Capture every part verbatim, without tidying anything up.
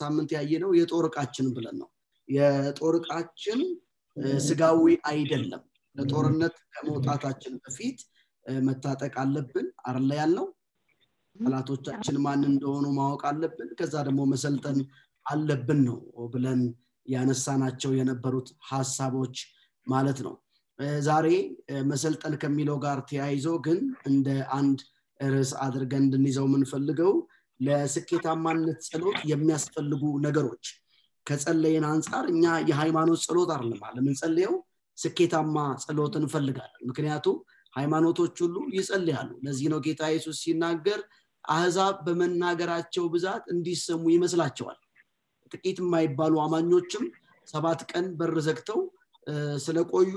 ሳምንት ያየነው የጦር ዕቃችን ብለን ነው የጦር ዕቃችን ስጋዊ አይደለም ለጦርነት ከመውጣታችን በፊት መታጠቅ አለብን አርለ ያለው ጠላቶቻችን ማን እንደሆኑ ማወቅ አለብን ከዛ ደግሞ መሰልጠን አለብን ነው ብለን ያነሳናቸው የነበሩት ሐሳቦች ማለት ነው ዛሬ መሰልጠን ከሚለው ጋር ተያይዞ ግን እንደ አንድ ርዕስ አድርገን እንድንይዘው ምንፈልገው ለስኬታማነት ጸሎት የሚያስፈልጉ ነገሮች ከጸለየን አንፃር እኛ የሃይማኖት ጸሎት አይደለም ማለት ምን ጸልየው ስኬታማ ጸሎትን እንፈልጋለን ምክንያቱም ሃይማኖቶች ሁሉ ይጸልያሉ ለዚህ ነው ጌታ ኢየሱስ ሲናገር አህዛብ በመናገራቸው ብዛት እንዲሰሙ ይመስላቸዋል ጥቂት የማይባሉ አማኞችም ሰባት ቀን በር ዘግተው ስለቆዩ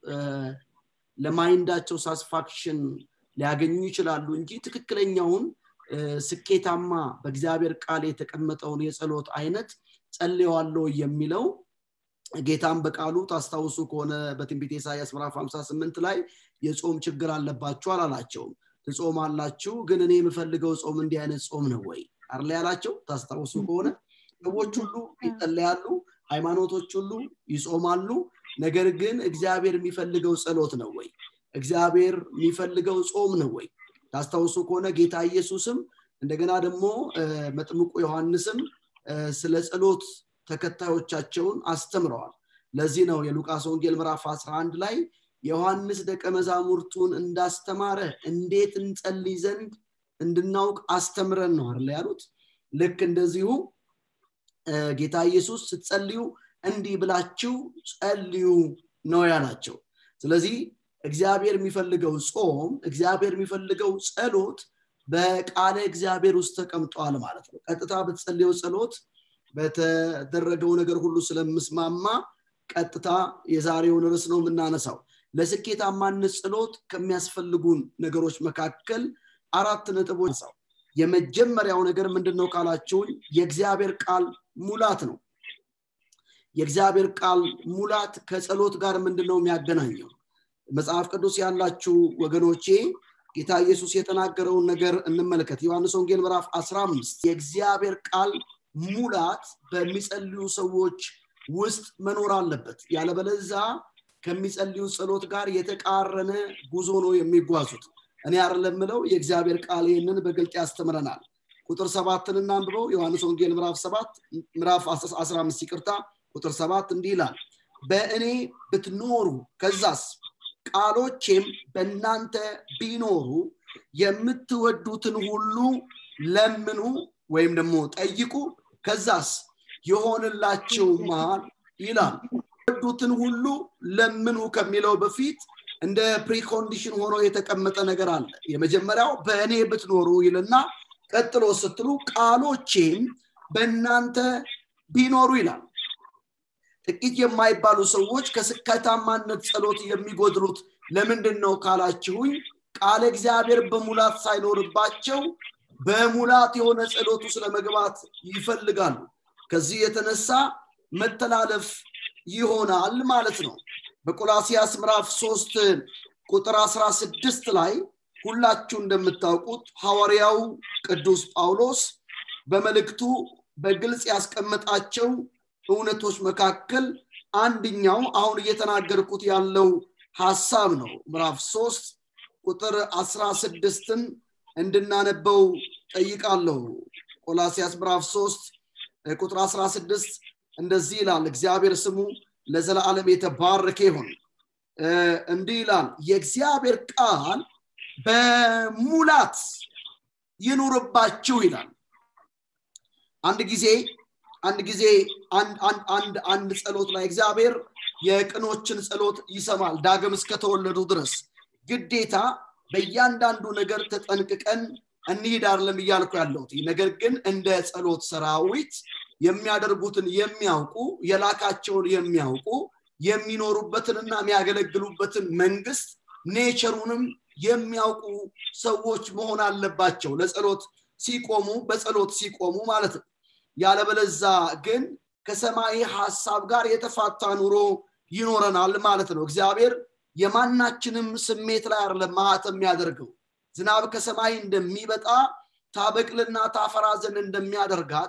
ለማይንዳቸው ሳቲስፋክሽን ሊያገኙ ይችላሉ እንጂ ትክክለኛውን ስኬታማ በእግዚአብሔር ቃል የተቀመጠውን የጸሎት አይነት ጸልየዋለሁ የሚለው ጌታም በቃሉ ታስታውሱ ከሆነ በትንቢተ ኢሳይያስ ምዕራፍ ሃምሳ ስምንት ላይ የጾም ችግር አለባችሁ አላላቸው ትጾማላችሁ ግን እኔ የምፈልገው ጾም እንዲህ አይነት ጾም ነው ወይ አርለ ያላቸው ታስታውሱ ከሆነ ሰዎች ሁሉ ይጸልያሉ ሃይማኖቶች ሁሉ ይጾማሉ ነገር ግን እግዚአብሔር የሚፈልገው ጸሎት ነው ወይ እግዚአብሔር የሚፈልገው ጾም ነው ወይ ታስታውሱ ከሆነ ጌታ ኢየሱስም እንደገና ደግሞ መጥምቁ ዮሐንስም ስለ ጸሎት ተከታዮቻቸውን አስተምረዋል ለዚህ ነው የሉቃስ ወንጌል ምዕራፍ አስራ አንድ ላይ ዮሐንስ ደቀ መዛሙርቱን እንዳስተማረ እንዴት እንጸልይ ዘንድ እንድናውቅ አስተምረን ነው አይደል ያሉት ልክ እንደዚሁ ጌታ ኢየሱስ ስትጸልዩ እንዲህ ብላችሁ ጸልዩ ነው ያላቸው ስለዚህ እግዚአብሔር የሚፈልገው ጾም እግዚአብሔር የሚፈልገው ጸሎት በቃለ እግዚአብሔር ውስጥ ተቀምጧል ማለት ነው ቀጥታ በተጸልዩ ጸሎት በተደረገው ነገር ሁሉ ስለምስማማ ቀጥታ የዛሬውን ርዕስ ነው የምናነሳው ለስኬታማነት ጸሎት ከሚያስፈልጉን ነገሮች መካከል አራት ነጥቦች ነው የመጀመሪያው ነገር ምንድነው ካላችሁ የእግዚአብሔር ቃል ሙላት ነው የእግዚአብሔር ቃል ሙላት ከጸሎት ጋር ምንድነው የሚያገናኘው መጽሐፍ ቅዱስ ያላችሁ ወገኖቼ ጌታ ኢየሱስ የተናገረውን ነገር እንመልከት ዮሐንስ ወንጌል ምዕራፍ አስራ አምስት የእግዚአብሔር ቃል ሙላት በሚጸልዩ ሰዎች ውስጥ መኖር አለበት ያለበለዚያ ከሚጸልዩ ጸሎት ጋር የተቃረነ ጉዞ ነው የሚጓዙት እኔ አይደለም ምለው የእግዚአብሔር ቃል ይሄንን በግልጥ ያስተምረናል ቁጥር ሰባትን እናንብበው ዮሐንስ ወንጌል ምዕራፍ ሰባት ምዕራፍ አስራ አምስት ይቅርታ ቁጥር ሰባት እንዲህ ይላል በእኔ ብትኖሩ ከዛስ ቃሎቼም በእናንተ ቢኖሩ የምትወዱትን ሁሉ ለምኑ ወይም ደግሞ ጠይቁ ከዛስ ይሆንላችሁማል ይላል የምትወዱትን ሁሉ ለምኑ ከሚለው በፊት እንደ ፕሪኮንዲሽን ሆኖ የተቀመጠ ነገር አለ የመጀመሪያው በእኔ ብትኖሩ ይልና ቀጥሎ ስትሉ ቃሎቼም በእናንተ ቢኖሩ ይላል ጥቂት የማይባሉ ሰዎች ከስኬታማነት ጸሎት የሚጎድሉት ለምንድነው ካላችሁኝ ቃል እግዚአብሔር በሙላት ሳይኖርባቸው በሙላት የሆነ ጸሎቱ ስለመግባት ይፈልጋሉ ከዚህ የተነሳ መተላለፍ ይሆናል ማለት ነው በቆላስይስ ምዕራፍ ሶስት ቁጥር አስራ ስድስት ላይ ሁላችሁ እንደምታውቁት ሐዋርያው ቅዱስ ጳውሎስ በመልእክቱ በግልጽ ያስቀመጣቸው እውነቶች መካከል አንደኛው አሁን እየተናገርኩት ያለው ሐሳብ ነው ምዕራፍ ሶስት ቁጥር አስራ ስድስትን እንድናነበው ጠይቃለሁ ቆላስይስ ምዕራፍ ሶስት ቁጥር አስራ ስድስት እንደዚህ ይላል እግዚአብሔር ስሙ ለዘላለም የተባረከ ይሁን እንዲህ ይላል የእግዚአብሔር ቃል በሙላት ይኑርባችሁ ይላል አንድ ጊዜ አንድ ጊዜ አንድ አንድ አንድ አንድ ጸሎት ላይ እግዚአብሔር የቅኖችን ጸሎት ይሰማል ዳግም እስከተወለዱ ድረስ ግዴታ በእያንዳንዱ ነገር ተጠንቅቀን እንሂድ አይደለም ይያልኩ ያለው ነገር ግን እንደ ጸሎት ሰራዊት የሚያደርጉትን የሚያውቁ የላካቸውን የሚያውቁ የሚኖሩበትንና የሚያገለግሉበትን መንግስት ኔቸሩንም የሚያውቁ ሰዎች መሆን አለባቸው ለጸሎት ሲቆሙ በጸሎት ሲቆሙ ማለት ነው ያለበለዛ ግን ከሰማይ ሐሳብ ጋር የተፋታ ኑሮ ይኖረናል ማለት ነው እግዚአብሔር የማናችንም ስሜት ላይ አይደለም ማህተም የሚያደርገው ዝናብ ከሰማይ እንደሚበጣ ታበቅልና ታፈራዘን እንደሚያደርጋት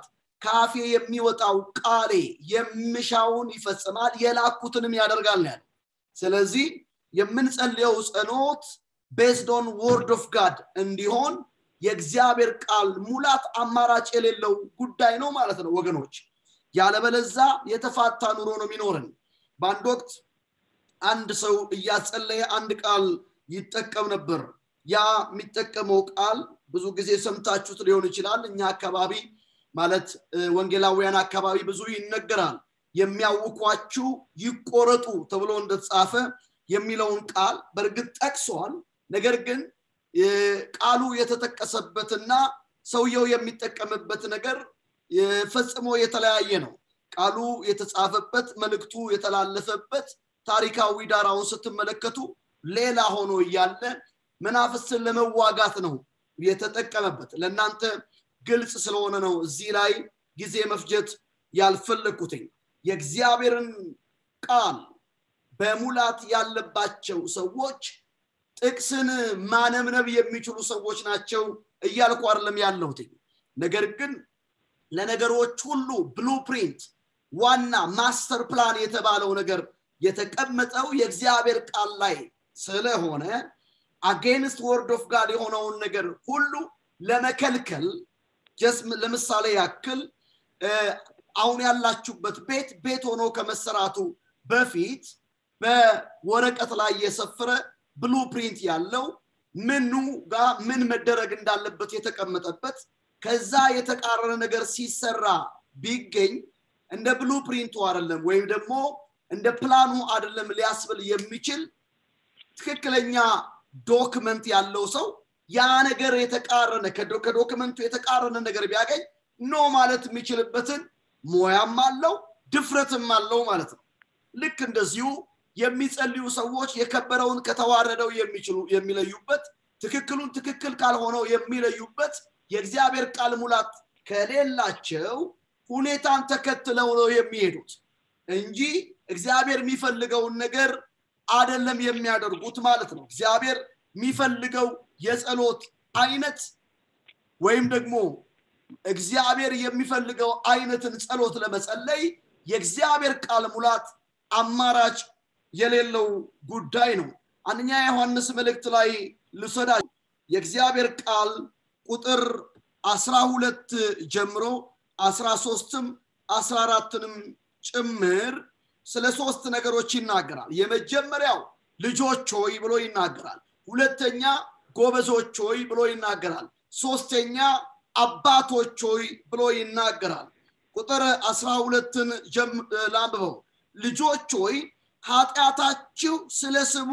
ካፌ የሚወጣው ቃሌ የምሻውን ይፈጽማል የላኩትንም ያደርጋል ያለ ስለዚህ የምንጸልየው ጸሎት based on word of God እንዲሆን የእግዚአብሔር ቃል ሙላት አማራጭ የሌለው ጉዳይ ነው ማለት ነው ወገኖች ያለበለዛ የተፋታ ኑሮ ነው የሚኖርን በአንድ ወቅት አንድ ሰው እያጸለየ አንድ ቃል ይጠቀም ነበር ያ የሚጠቀመው ቃል ብዙ ጊዜ ሰምታችሁት ሊሆን ይችላል እኛ አካባቢ ማለት ወንጌላዊያን አካባቢ ብዙ ይነገራል የሚያውቋችሁ ይቆረጡ ተብሎ እንደተጻፈ የሚለውን ቃል በርግጥ ጠቅሷል ነገር ግን ቃሉ የተጠቀሰበትና ሰውየው የሚጠቀምበት ነገር ፈጽሞ የተለያየ ነው ቃሉ የተጻፈበት መልእክቱ የተላለፈበት ታሪካዊ ዳራውን ስትመለከቱ ሌላ ሆኖ ይያለ መናፍስትን ለመዋጋት ነው የተጠቀመበት ለናንተ ግልጽ ስለሆነ ነው እዚህ ላይ ጊዜ መፍጀት ያልፈለኩትኝ የእግዚአብሔርን ቃል በሙላት ያለባቸው ሰዎች ጥቅስን ማነምነብ የሚችሉ ሰዎች ናቸው እያልኩ አይደለም ያለሁት ነገር ግን ለነገሮች ሁሉ ብሉፕሪንት ዋና ማስተር ፕላን የተባለው ነገር የተቀመጠው የእግዚአብሔር ቃል ላይ ስለሆነ against word of God የሆነውን ነገር ሁሉ ለመከልከል just ለምሳሌ ያክል አሁን ያላችሁበት ቤት ቤት ሆኖ ከመሰራቱ በፊት በወረቀት ላይ የሰፈረ ብሉፕሪንት ያለው ምኑ ጋር ምን መደረግ እንዳለበት የተቀመጠበት ከዛ የተቃረነ ነገር ሲሰራ ቢገኝ እንደ ብሉፕሪንቱ አይደለም ወይም ደግሞ እንደ ፕላኑ አይደለም ሊያስብል የሚችል ትክክለኛ ዶክመንት ያለው ሰው ያ ነገር የተቃረነ ከዶክመንቱ የተቃረነ ነገር ቢያገኝ ኖ ማለት የሚችልበትን ሞያም አለው ድፍረትም አለው ማለት ነው ልክ እንደዚሁ የሚጸልዩ ሰዎች የከበረውን ከተዋረደው የሚችሉ የሚለዩበት ትክክሉን ትክክል ካልሆነው የሚለዩበት የእግዚአብሔር ቃል ሙላት ከሌላቸው ሁኔታን ተከትለው ነው የሚሄዱት እንጂ እግዚአብሔር የሚፈልገውን ነገር አይደለም የሚያደርጉት ማለት ነው እግዚአብሔር የሚፈልገው የጸሎት አይነት ወይም ደግሞ እግዚአብሔር የሚፈልገው አይነትን ጸሎት ለመጸለይ የእግዚአብሔር ቃል ሙላት አማራጭ የሌለው ጉዳይ ነው አንደኛ ዮሐንስ መልእክት ላይ ልሰዳ የእግዚአብሔር ቃል ቁጥር አስራ ሁለት ጀምሮ አስራ ሶስትም አስራ አራትም ጭምር ስለ ሶስት ነገሮች ይናገራል የመጀመሪያው ልጆች ሆይ ብሎ ይናገራል ሁለተኛ ጎበዞች ሆይ ብሎ ይናገራል ሶስተኛ አባቶች ሆይ ብሎ ይናገራል ቁጥር አስራ ሁለትን ላምበው ልጆች ሆይ ኃጢአታችሁ ስለ ስሙ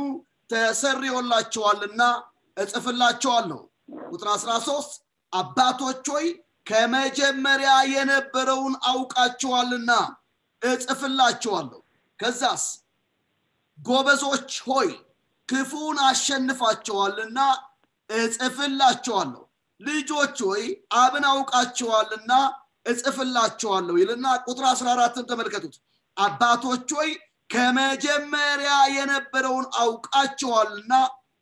ተሰርዮላችኋልና እጽፍላችኋለሁ ቁጥር አስራ ሶስት አባቶች ሆይ ከመጀመሪያ የነበረውን አውቃችኋልና እጽፍላችኋለሁ ከዛስ ጎበዞች ሆይ ክፉን አሸንፋችኋልና እጽፍላችኋለሁ ልጆች ሆይ አብን አውቃችኋልና እጽፍላችኋለሁ ይልና ቁጥር አስራ አራትን ተመልከቱት አባቶች ሆይ ከመጀመሪያ የነበረውን አውቃችኋልና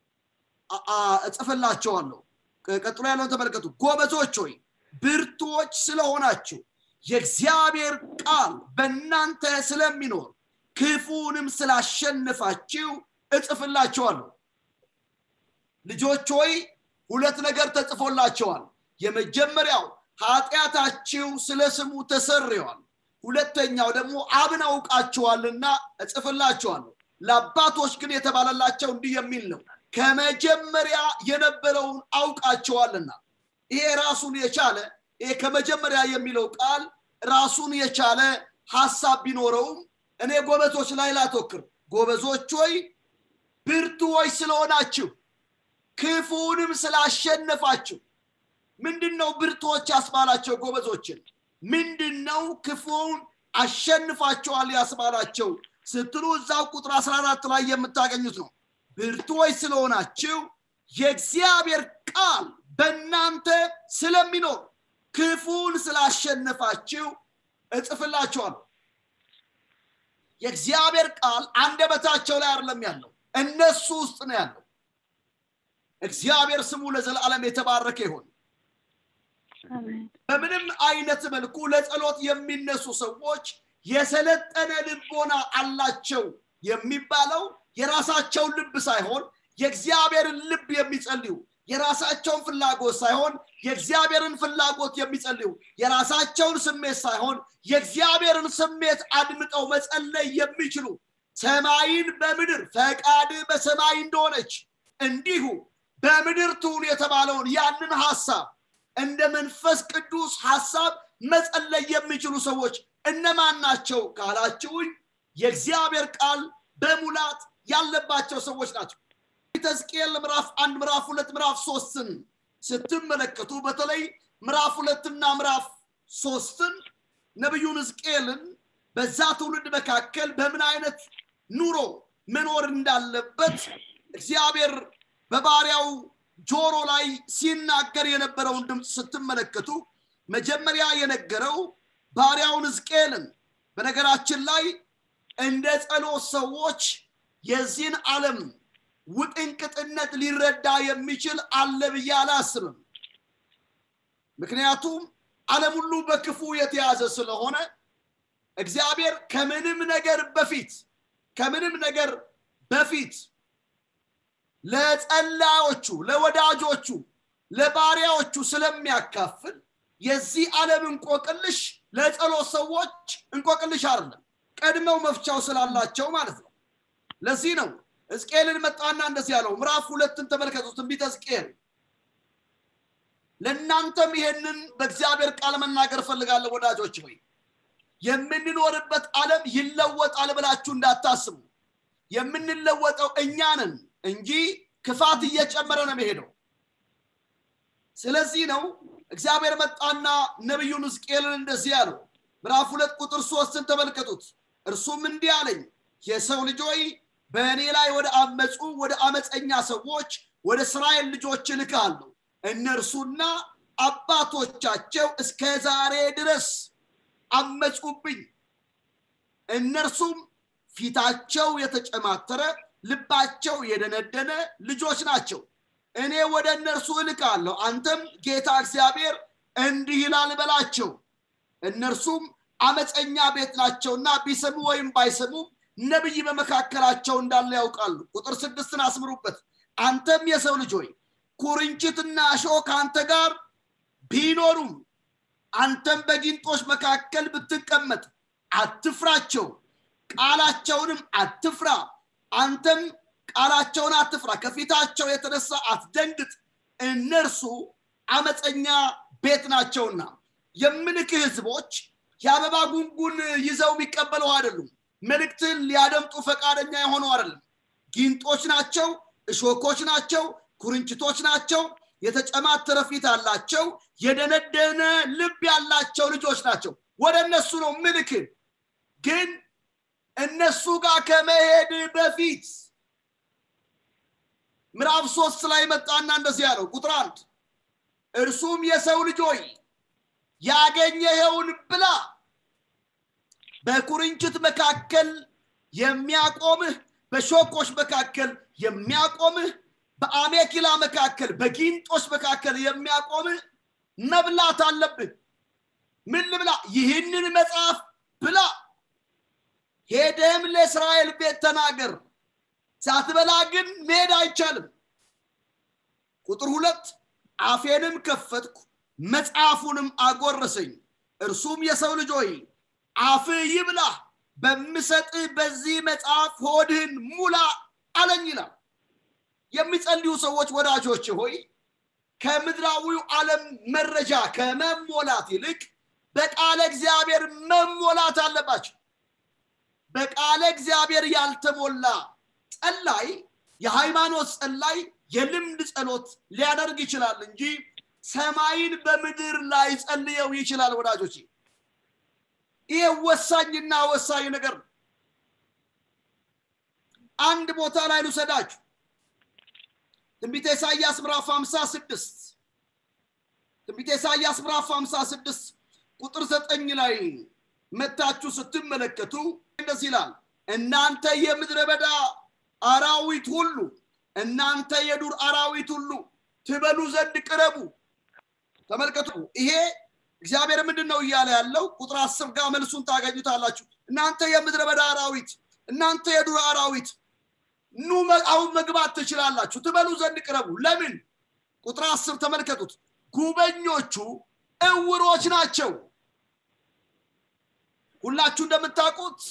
እጽፍላችኋለሁ ቀጥሎ ያለውን ተመልከቱ ጎበዞች ሆይ ብርቱዎች ስለሆናችሁ የእግዚአብሔር ቃል በእናንተ ስለሚኖር ክፉንም ስላሸነፋችሁ እጽፍላችኋለሁ ልጆች ሆይ ሁለት ነገር ተጽፎላችኋል የመጀመሪያው ኃጢአታችሁ ስለ ስሙ ተሰርዮአል ሁለተኛው ደግሞ አብን አውቃችኋልና እጽፍላችኋለሁ ለአባቶች ግን የተባለላቸው እንዲህ የሚል ነው ከመጀመሪያ የነበረውን አውቃችኋልና ይሄ ራሱን የቻለ ይሄ ከመጀመሪያ የሚለው ቃል ራሱን የቻለ ሐሳብ ቢኖረው እኔ ጎበዞች ላይ ላተኩር ጎበዞች ሆይ ብርቱዎች ስለሆናችሁ ክፉንም ስላሸነፋችሁ ምንድነው ብርቱዎች ያስባላቸው ጎበዞችን ምንድነው ክፉን አሸንፋቸዋል ያስባላቸው ስትሉ እዛው ቁጥር አስራ አራት ላይ የምታገኙት ነው ብርቱዎች ስለሆናችሁ የእግዚአብሔር ቃል በእናንተ ስለሚኖር ክፉን ስላሸነፋችሁ እጽፍላችኋለሁ የእግዚአብሔር ቃል አንደበታቸው ላይ አይደለም ያለው እነሱ ውስጥ ነው ያለው እግዚአብሔር ስሙ ለዘላለም የተባረከ ይሁን በምንም አይነት መልኩ ለጸሎት የሚነሱ ሰዎች የሰለጠነ ልቦና አላቸው የሚባለው የራሳቸው ልብ ሳይሆን የእግዚአብሔርን ልብ የሚጸልዩ የራሳቸውን ፍላጎት ሳይሆን የእግዚአብሔርን ፍላጎት የሚጸልዩ የራሳቸውን ስሜት ሳይሆን የእግዚአብሔርን ስሜት አድምጠው መጸለይ የሚችሉ ሰማይን በምድር ፈቃድ በሰማይ እንደሆነች እንዲሁ በምድር ትሁን የተባለውን ያንን ሐሳብ እንደ መንፈስ ቅዱስ ሐሳብ መጸለይ የሚችሉ ሰዎች እነማን ናቸው ካላችሁኝ የእግዚአብሔር ቃል በሙላት ያለባቸው ሰዎች ናቸው ተስቂኤል ምዕራፍ አንድ ምዕራፍ ሁለት ምዕራፍ ሶስት ስትመለከቱ በተለይ ምዕራፍ ሁለት እና ምዕራፍ ሶስት ነብዩን ሕዝቅኤልን በዛ ትውልድ መካከል በምን አይነት ኑሮ መኖር እንዳለበት እግዚአብሔር በባሪያው ጆሮ ላይ ሲናገር የነበረውን ድምጽ ስትመለከቱ መጀመሪያ የነገረው ባሪያውን ሕዝቅኤልን በነገራችን ላይ እንደ ጸሎት ሰዎች የዚህን ዓለም ውጥንቅጥነት ሊረዳ የሚችል አለ ብዬ አላስብም ምክንያቱም ዓለም ሁሉ በክፉ የተያዘ ስለሆነ እግዚአብሔር ከምንም ነገር በፊት ከምንም ነገር በፊት ለጸላዮቹ ለወዳጆቹ ለባሪያዎቹ ስለሚያካፍል የዚህ ዓለም እንቆቅልሽ ለጸሎት ሰዎች እንቆቅልሽ አይደለም ቀድመው መፍቻው ስላላቸው ማለት ነው ለዚህ ነው ሕዝቅኤልን መጣና እንደዚህ ያለው ምዕራፍ ሁለትን ተመልከቱት ትንቢተ ሕዝቅኤል ለእናንተም ይሄንን በእግዚአብሔር ቃል መናገር ፈልጋለሁ ወዳጆች ሆይ የምንኖርበት ዓለም ይለወጣል ብላችሁ እንዳታስቡ የምንለወጠው እኛ ነን እንጂ ክፋት እየጨመረ ነው የሚሄደው ስለዚህ ነው እግዚአብሔር መጣና ነብዩን ሕዝቅኤልን እንደዚህ ያለው ምዕራፍ ሁለት ቁጥር ሶስትን ተመልከቱት እርሱም እንዲህ አለኝ የሰው ልጅ ሆይ በእኔ ላይ ወደ አመጹ ወደ አመፀኛ ሰዎች ወደ እስራኤል ልጆች ልካለሁ እነርሱና አባቶቻቸው እስከ ዛሬ ድረስ አመጹብኝ እነርሱም ፊታቸው የተጨማተረ ልባቸው የደነደነ ልጆች ናቸው እኔ ወደ እነርሱ ልካለሁ አንተም ጌታ እግዚአብሔር እንዲህ ይላል በላቸው እነርሱም አመፀኛ ቤት ናቸውና ቢሰሙ ወይም ባይሰሙ ነብይ በመካከላቸው እንዳለ ያውቃሉ ቁጥር ስድስትን አስምሩበት አንተም የሰው ልጅ ሆይ ኩርንችትና ሾክ አንተ ጋር ቢኖሩም አንተም በጊንጦች መካከል ብትቀመጥ አትፍራቸው ቃላቸውንም አትፍራ አንተም ቃላቸውን አትፍራ ከፊታቸው የተነሳ አትደንግጥ እነርሱ አመፀኛ ቤት ናቸውና የምልክ ህዝቦች ያበባ ጉንጉን ይዘው የሚቀበለው አይደሉም መልእክትን ሊያደምጡ ፈቃደኛ የሆኑ አይደለም ጊንጦች ናቸው እሾኮች ናቸው ኩርንችቶች ናቸው የተጨማተረ ፊት አላቸው የደነደነ ልብ ያላቸው ልጆች ናቸው ወደ እነሱ ነው ምልክ ግን እነሱ ጋር ከመሄድ በፊት ምዕራፍ ሶስት ላይ መጣና እንደዚህ ያለው ቁጥር አንድ እርሱም የሰው ልጅ ሆይ ያገኘኸውን ብላ በኩርንችት መካከል የሚያቆምህ በሾኮች መካከል የሚያቆምህ በአሜኪላ መካከል በጊንጦች መካከል የሚያቆምህ መብላት አለብህ ምን ልብላ ይህንን መጽሐፍ ብላ ሄደም ለእስራኤል ቤት ተናገር ሳትበላ ግን መሄድ አይቻልም ቁጥር ሁለት አፌንም ከፈትኩ መጽሐፉንም አጎረሰኝ እርሱም የሰው ልጅ ሆይ አፍ ይብላ በመሰጥ በዚህ መጽሐፍ ሆድህን ሙላ አለኝ ይላል የሚጸልዩ ሰዎች ወዳጆች ሆይ ከምድራዊው ዓለም መረጃ ከመሞላት ይልቅ በቃለ እግዚአብሔር መሞላት አለባቸው በቃለ እግዚአብሔር ያልተሞላ ጸላይ የሃይማኖት ጸላይ የልምድ ጸሎት ሊያደርግ ይችላል እንጂ ሰማይን በምድር ላይ ጸልየው ይችላል ወዳጆች ይሄ ወሳኝና ወሳኝ ነገር አንድ ቦታ ላይ ልሰዳችሁ ትንቢተ ኢሳይያስ ምዕራፍ ሃምሳ ስድስት ትንቢተ ኢሳይያስ ምዕራፍ ሃምሳ ስድስት ቁጥር ዘጠኝ ላይ መታችሁ ስትመለከቱ እንደዚህ ይላል እናንተ የምድረ በዳ አራዊት ሁሉ እናንተ የዱር አራዊት ሁሉ ትበሉ ዘንድ ቅረቡ ተመልከቱ ይሄ እግዚአብሔር ምንድነው ይያለ ያለው ቁጥር አስር ጋር መልሱን ታገኙታላችሁ እናንተ የምድረ በዳ አራዊት እናንተ የዱር አራዊት ኑ አው መግባት ትችላላችሁ ትበሉ ዘንድ ቅረቡ ለምን ቁጥር አስር ተመልከቱት ጉበኞቹ እውሮች ናቸው ሁላችሁ እንደምታውቁት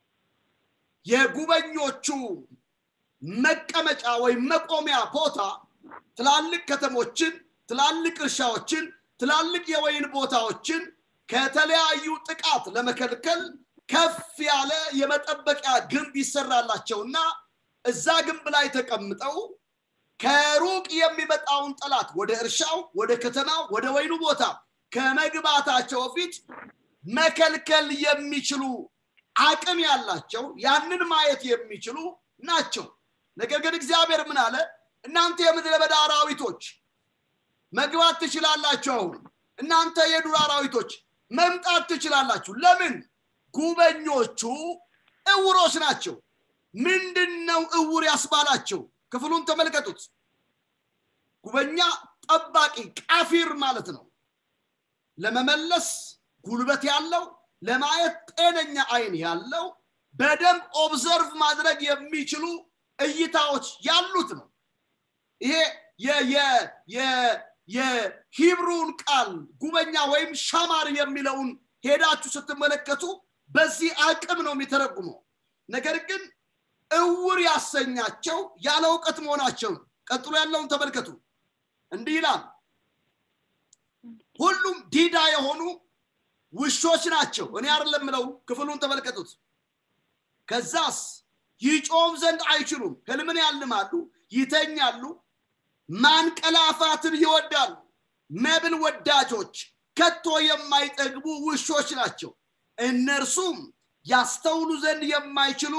የጉበኞቹ መቀመጫ ወይ መቆሚያ ቦታ ትላልቅ ከተሞችን ትላልቅ እርሻዎችን ትላልቅ የወይን ቦታዎችን ከተለያዩ ጥቃት ለመከልከል ከፍ ያለ የመጠበቂያ ግንብ ይሰራላቸውና እዛ ግንብ ላይ ተቀምጠው ከሩቅ የሚመጣውን ጠላት ወደ እርሻው ወደ ከተማው ወደ ወይኑ ቦታ ከመግባታቸው ፊት መከልከል የሚችሉ አቅም ያላቸው ያንን ማየት የሚችሉ ናቸው ነገር ግን እግዚአብሔር ምን አለ እናንተ የምድረ በዳ አራዊቶች መግባት ትችላላችሁ እናንተ የዱር አራዊቶች መምጣት ትችላላችሁ ለምን ጉበኞቹ እውሮች ናቸው ምንድነው እውር ያስባላቸው ክፍሉን ተመልከቱት ጉበኛ ጠባቂ ቃፊር ማለት ነው ለመመለስ ጉልበት ያለው ለማየት ጤነኛ አይን ያለው በደም ኦብዘርቭ ማድረግ የሚችሉ እይታዎች ያሉት ነው ይሄ የ የ የ የሂብሩን ቃል ጉበኛ ወይም ሻማር የሚለውን ሄዳችሁ ስትመለከቱ በዚህ አቅም ነው የሚተረጉመው ነገር ግን እውር ያሰኛቸው ያለ ዕውቀት መሆናቸው ቀጥሎ ያለውን ተመልከቱ እንዲህ ይላል ሁሉም ዲዳ የሆኑ ውሾች ናቸው እኔ አይደለም ምለው ክፍሉን ተመልከቱት ከዛስ ይጮም ዘንድ አይችሉም ህልምን ያልማሉ ይተኛሉ ማንቀላፋትን ይወዳሉ መብል ወዳጆች ከቶ የማይጠግቡ ውሾች ናቸው እነርሱም ያስተውሉ ዘንድ የማይችሉ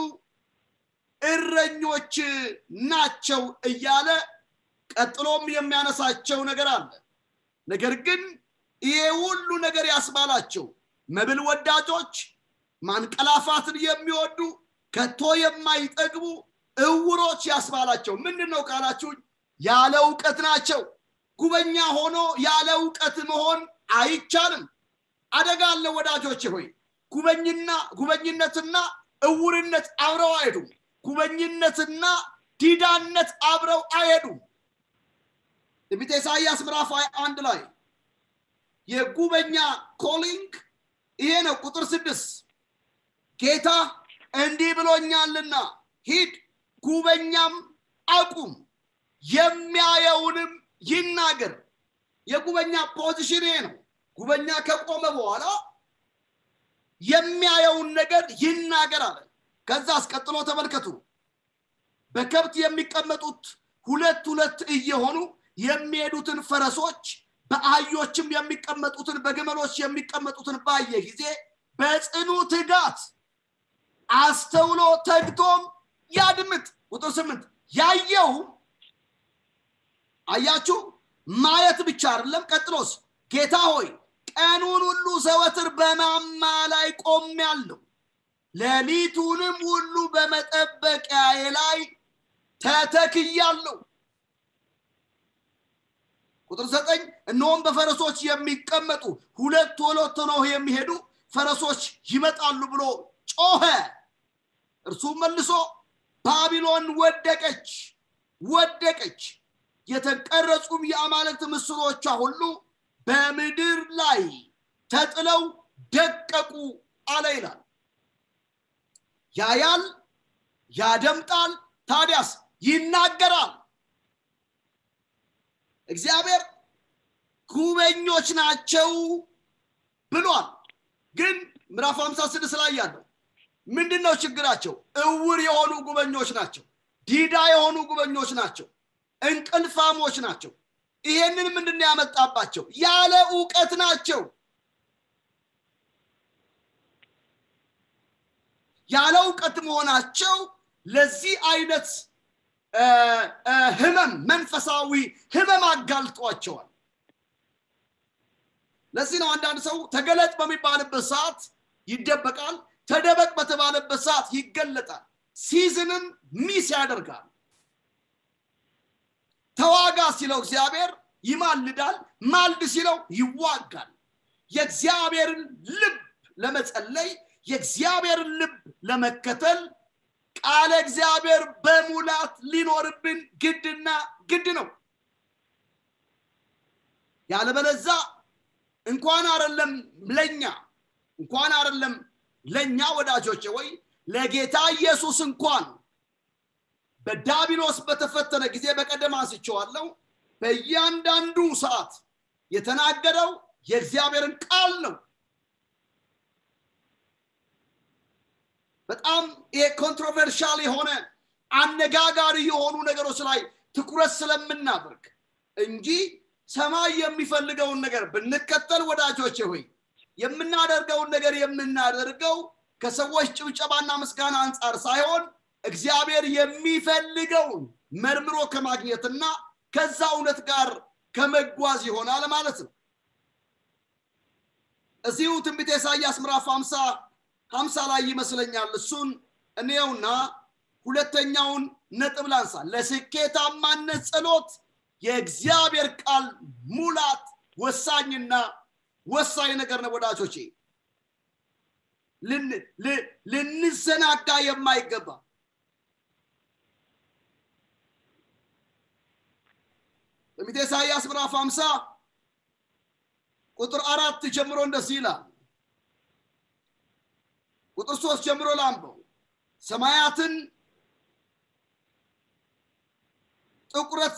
እረኞች ናቸው እያለ ቀጥሎም የሚያነሳቸው ነገር አለ ነገር ግን ይሄ ሁሉ ነገር ያስባላቸው መብል ወዳጆች ማንቀላፋትን የሚወዱ ከቶ የማይጠግቡ እውሮች ያስባላቸው ምንድነው ካላችሁ ያለ ዕውቀት ናቸው ጉበኛ ሆኖ ያለ ዕውቀት መሆን አይቻልም አደጋለ ወዳጆች ሆይ ጉበኝና ጉበኝነትና እውርነት አብረው አይሄዱም ጉበኝነትና ዲዳነት አብረው አይሄዱም ትንቢተ ኢሳይያስ ምዕራፍ አንድ ላይ የጉበኛ ኮሊንግ ይሄ ነው ቁጥር ስድስት ጌታ እንዲህ ብሎኛልና ሂድ ጉበኛም አቁም የሚያየውንም ይናገር የጉበኛ ፖዚሽን ነው ጉበኛ ከቆመ በኋላ የሚያየውን ነገር ይናገራል ከዛ አስቀጥሎ ተመልከቱ በከብት የሚቀመጡት ሁለት ሁለት እየሆኑ የሚሄዱትን ፈረሶች በአህዮችም የሚቀመጡትን በግመሎች የሚቀመጡትን ባየ ጊዜ በጽኑ ትጋት አስተውሎ ተግቶም ያድምጥ ቁጥር ስምንት ያየው አያችሁ ማየት ብቻ አይደለም ቀጥሎስ ጌታ ሆይ ቀኑን ሁሉ ዘወትር በማማ ላይ ቆሜያለሁ ለሊቱንም ሁሉ በመጠበቂያዬ ላይ ተተክያለሁ ቁጥር ዘጠኝ እነሆም በፈረሶች የሚቀመጡ ሁለት ሁለት ነው የሚሄዱ ፈረሶች ይመጣሉ ብሎ ጮኸ እርሱ መልሶ ባቢሎን ወደቀች ወደቀች የተቀረጹም የአማልክት ምስሎቿ ሁሉ በምድር ላይ ተጥለው ደቀቁ አለ ይላል ያያል ያደምጣል ታዲያስ ይናገራል እግዚአብሔር ጉበኞች ናቸው ብሏል ግን ምዕራፍ ሃምሳ ስድስት ላይ ያለው ምንድነው ችግራቸው እውር የሆኑ ጉበኞች ናቸው ዲዳ የሆኑ ጉበኞች ናቸው እንቅልፋሞች ናቸው ይሄንን ምንድነው ያመጣባቸው ያለ ዕውቀት ናቸው ያለ ዕውቀት መሆናቸው ለዚህ አይነት ህመም መንፈሳዊ ህመም አጋልጧቸዋል ለዚህ ነው አንዳንድ ሰው ተገለጥ በሚባልበት ሰዓት ይደበቃል ተደበቅ በተባለበት ሰዓት ይገለጣል ሲዝንን ሚስ ያደርጋል ተዋጋ ሲለው እግዚአብሔር ይማልዳል ማልድ ሲለው ይዋጋል የእግዚአብሔርን ልብ ለመጸለይ የእግዚአብሔርን ልብ ለመከተል ቃል እግዚአብሔር በሙላት ሊኖርብን ግድና ግድ ነው ያለበለዛ እንኳን አይደለም ለኛ እንኳን አይደለም ለኛ ወዳጆቼ ወይ ለጌታ ኢየሱስ እንኳን በዳቢሎስ በተፈተነ ጊዜ በቀደም አንስቼዋለሁ በእያንዳንዱ ሰዓት የተናገረው የእግዚአብሔርን ቃል ነው በጣም የኮንትሮቨርሻል የሆነ አነጋጋሪ የሆኑ ነገሮች ላይ ትኩረት ስለምናደርግ እንጂ ሰማይ የሚፈልገውን ነገር ብንከተል ወዳጆቼ ሆይ የምናደርገው ነገር የምናደርገው ከሰዎች ጭብጨባና ምስጋና አንፃር ሳይሆን እግዚአብሔር የሚፈልገው መርምሮ ከማግኘትና ከዛ እውነት ጋር ከመጓዝ ይሆናል ማለት ነው እዚሁ ትንቢተ ኢሳይያስ ምዕራፍ ሃምሳ ሃምሳ ላይ ይመስለኛል እሱን እኔውና ሁለተኛውን ነጥብ ላንሳ ለስኬታማነት ጸሎት የእግዚአብሔር ቃል ሙላት ወሳኝና ወሳኝ ነገር ነው ወዳጆቼ ልን ልንዘናጋ የማይገባ ትንቢተ ኢሳይያስ ምዕራፍ ሃምሳ ቁጥር አራት ጀምሮ እንደዚህ ይላል ቁጥር ሶስት ጀምሮ ላንበው ሰማያትን ጥቁረት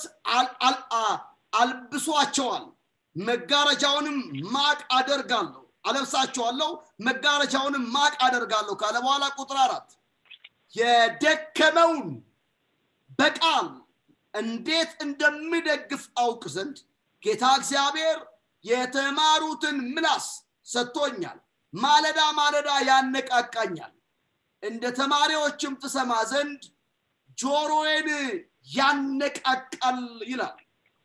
አልብሷቸዋል መጋረጃውንም ማቅ አደርጋለሁ አለብሳቸዋለሁ መጋረጃውንም ማቅ አደርጋለሁ ካለ በኋላ ቁጥር አራት የደከመውን በቃል እንዴት እንደምደግፍ አውቅ ዘንድ ጌታ እግዚአብሔር የተማሩትን ምላስ ሰጥቶኛል ማለዳ ማለዳ ያነቃቃኛል እንደ ተማሪዎችም ተሰማ ዘንድ ጆሮዬን ያነቃቃል ይላል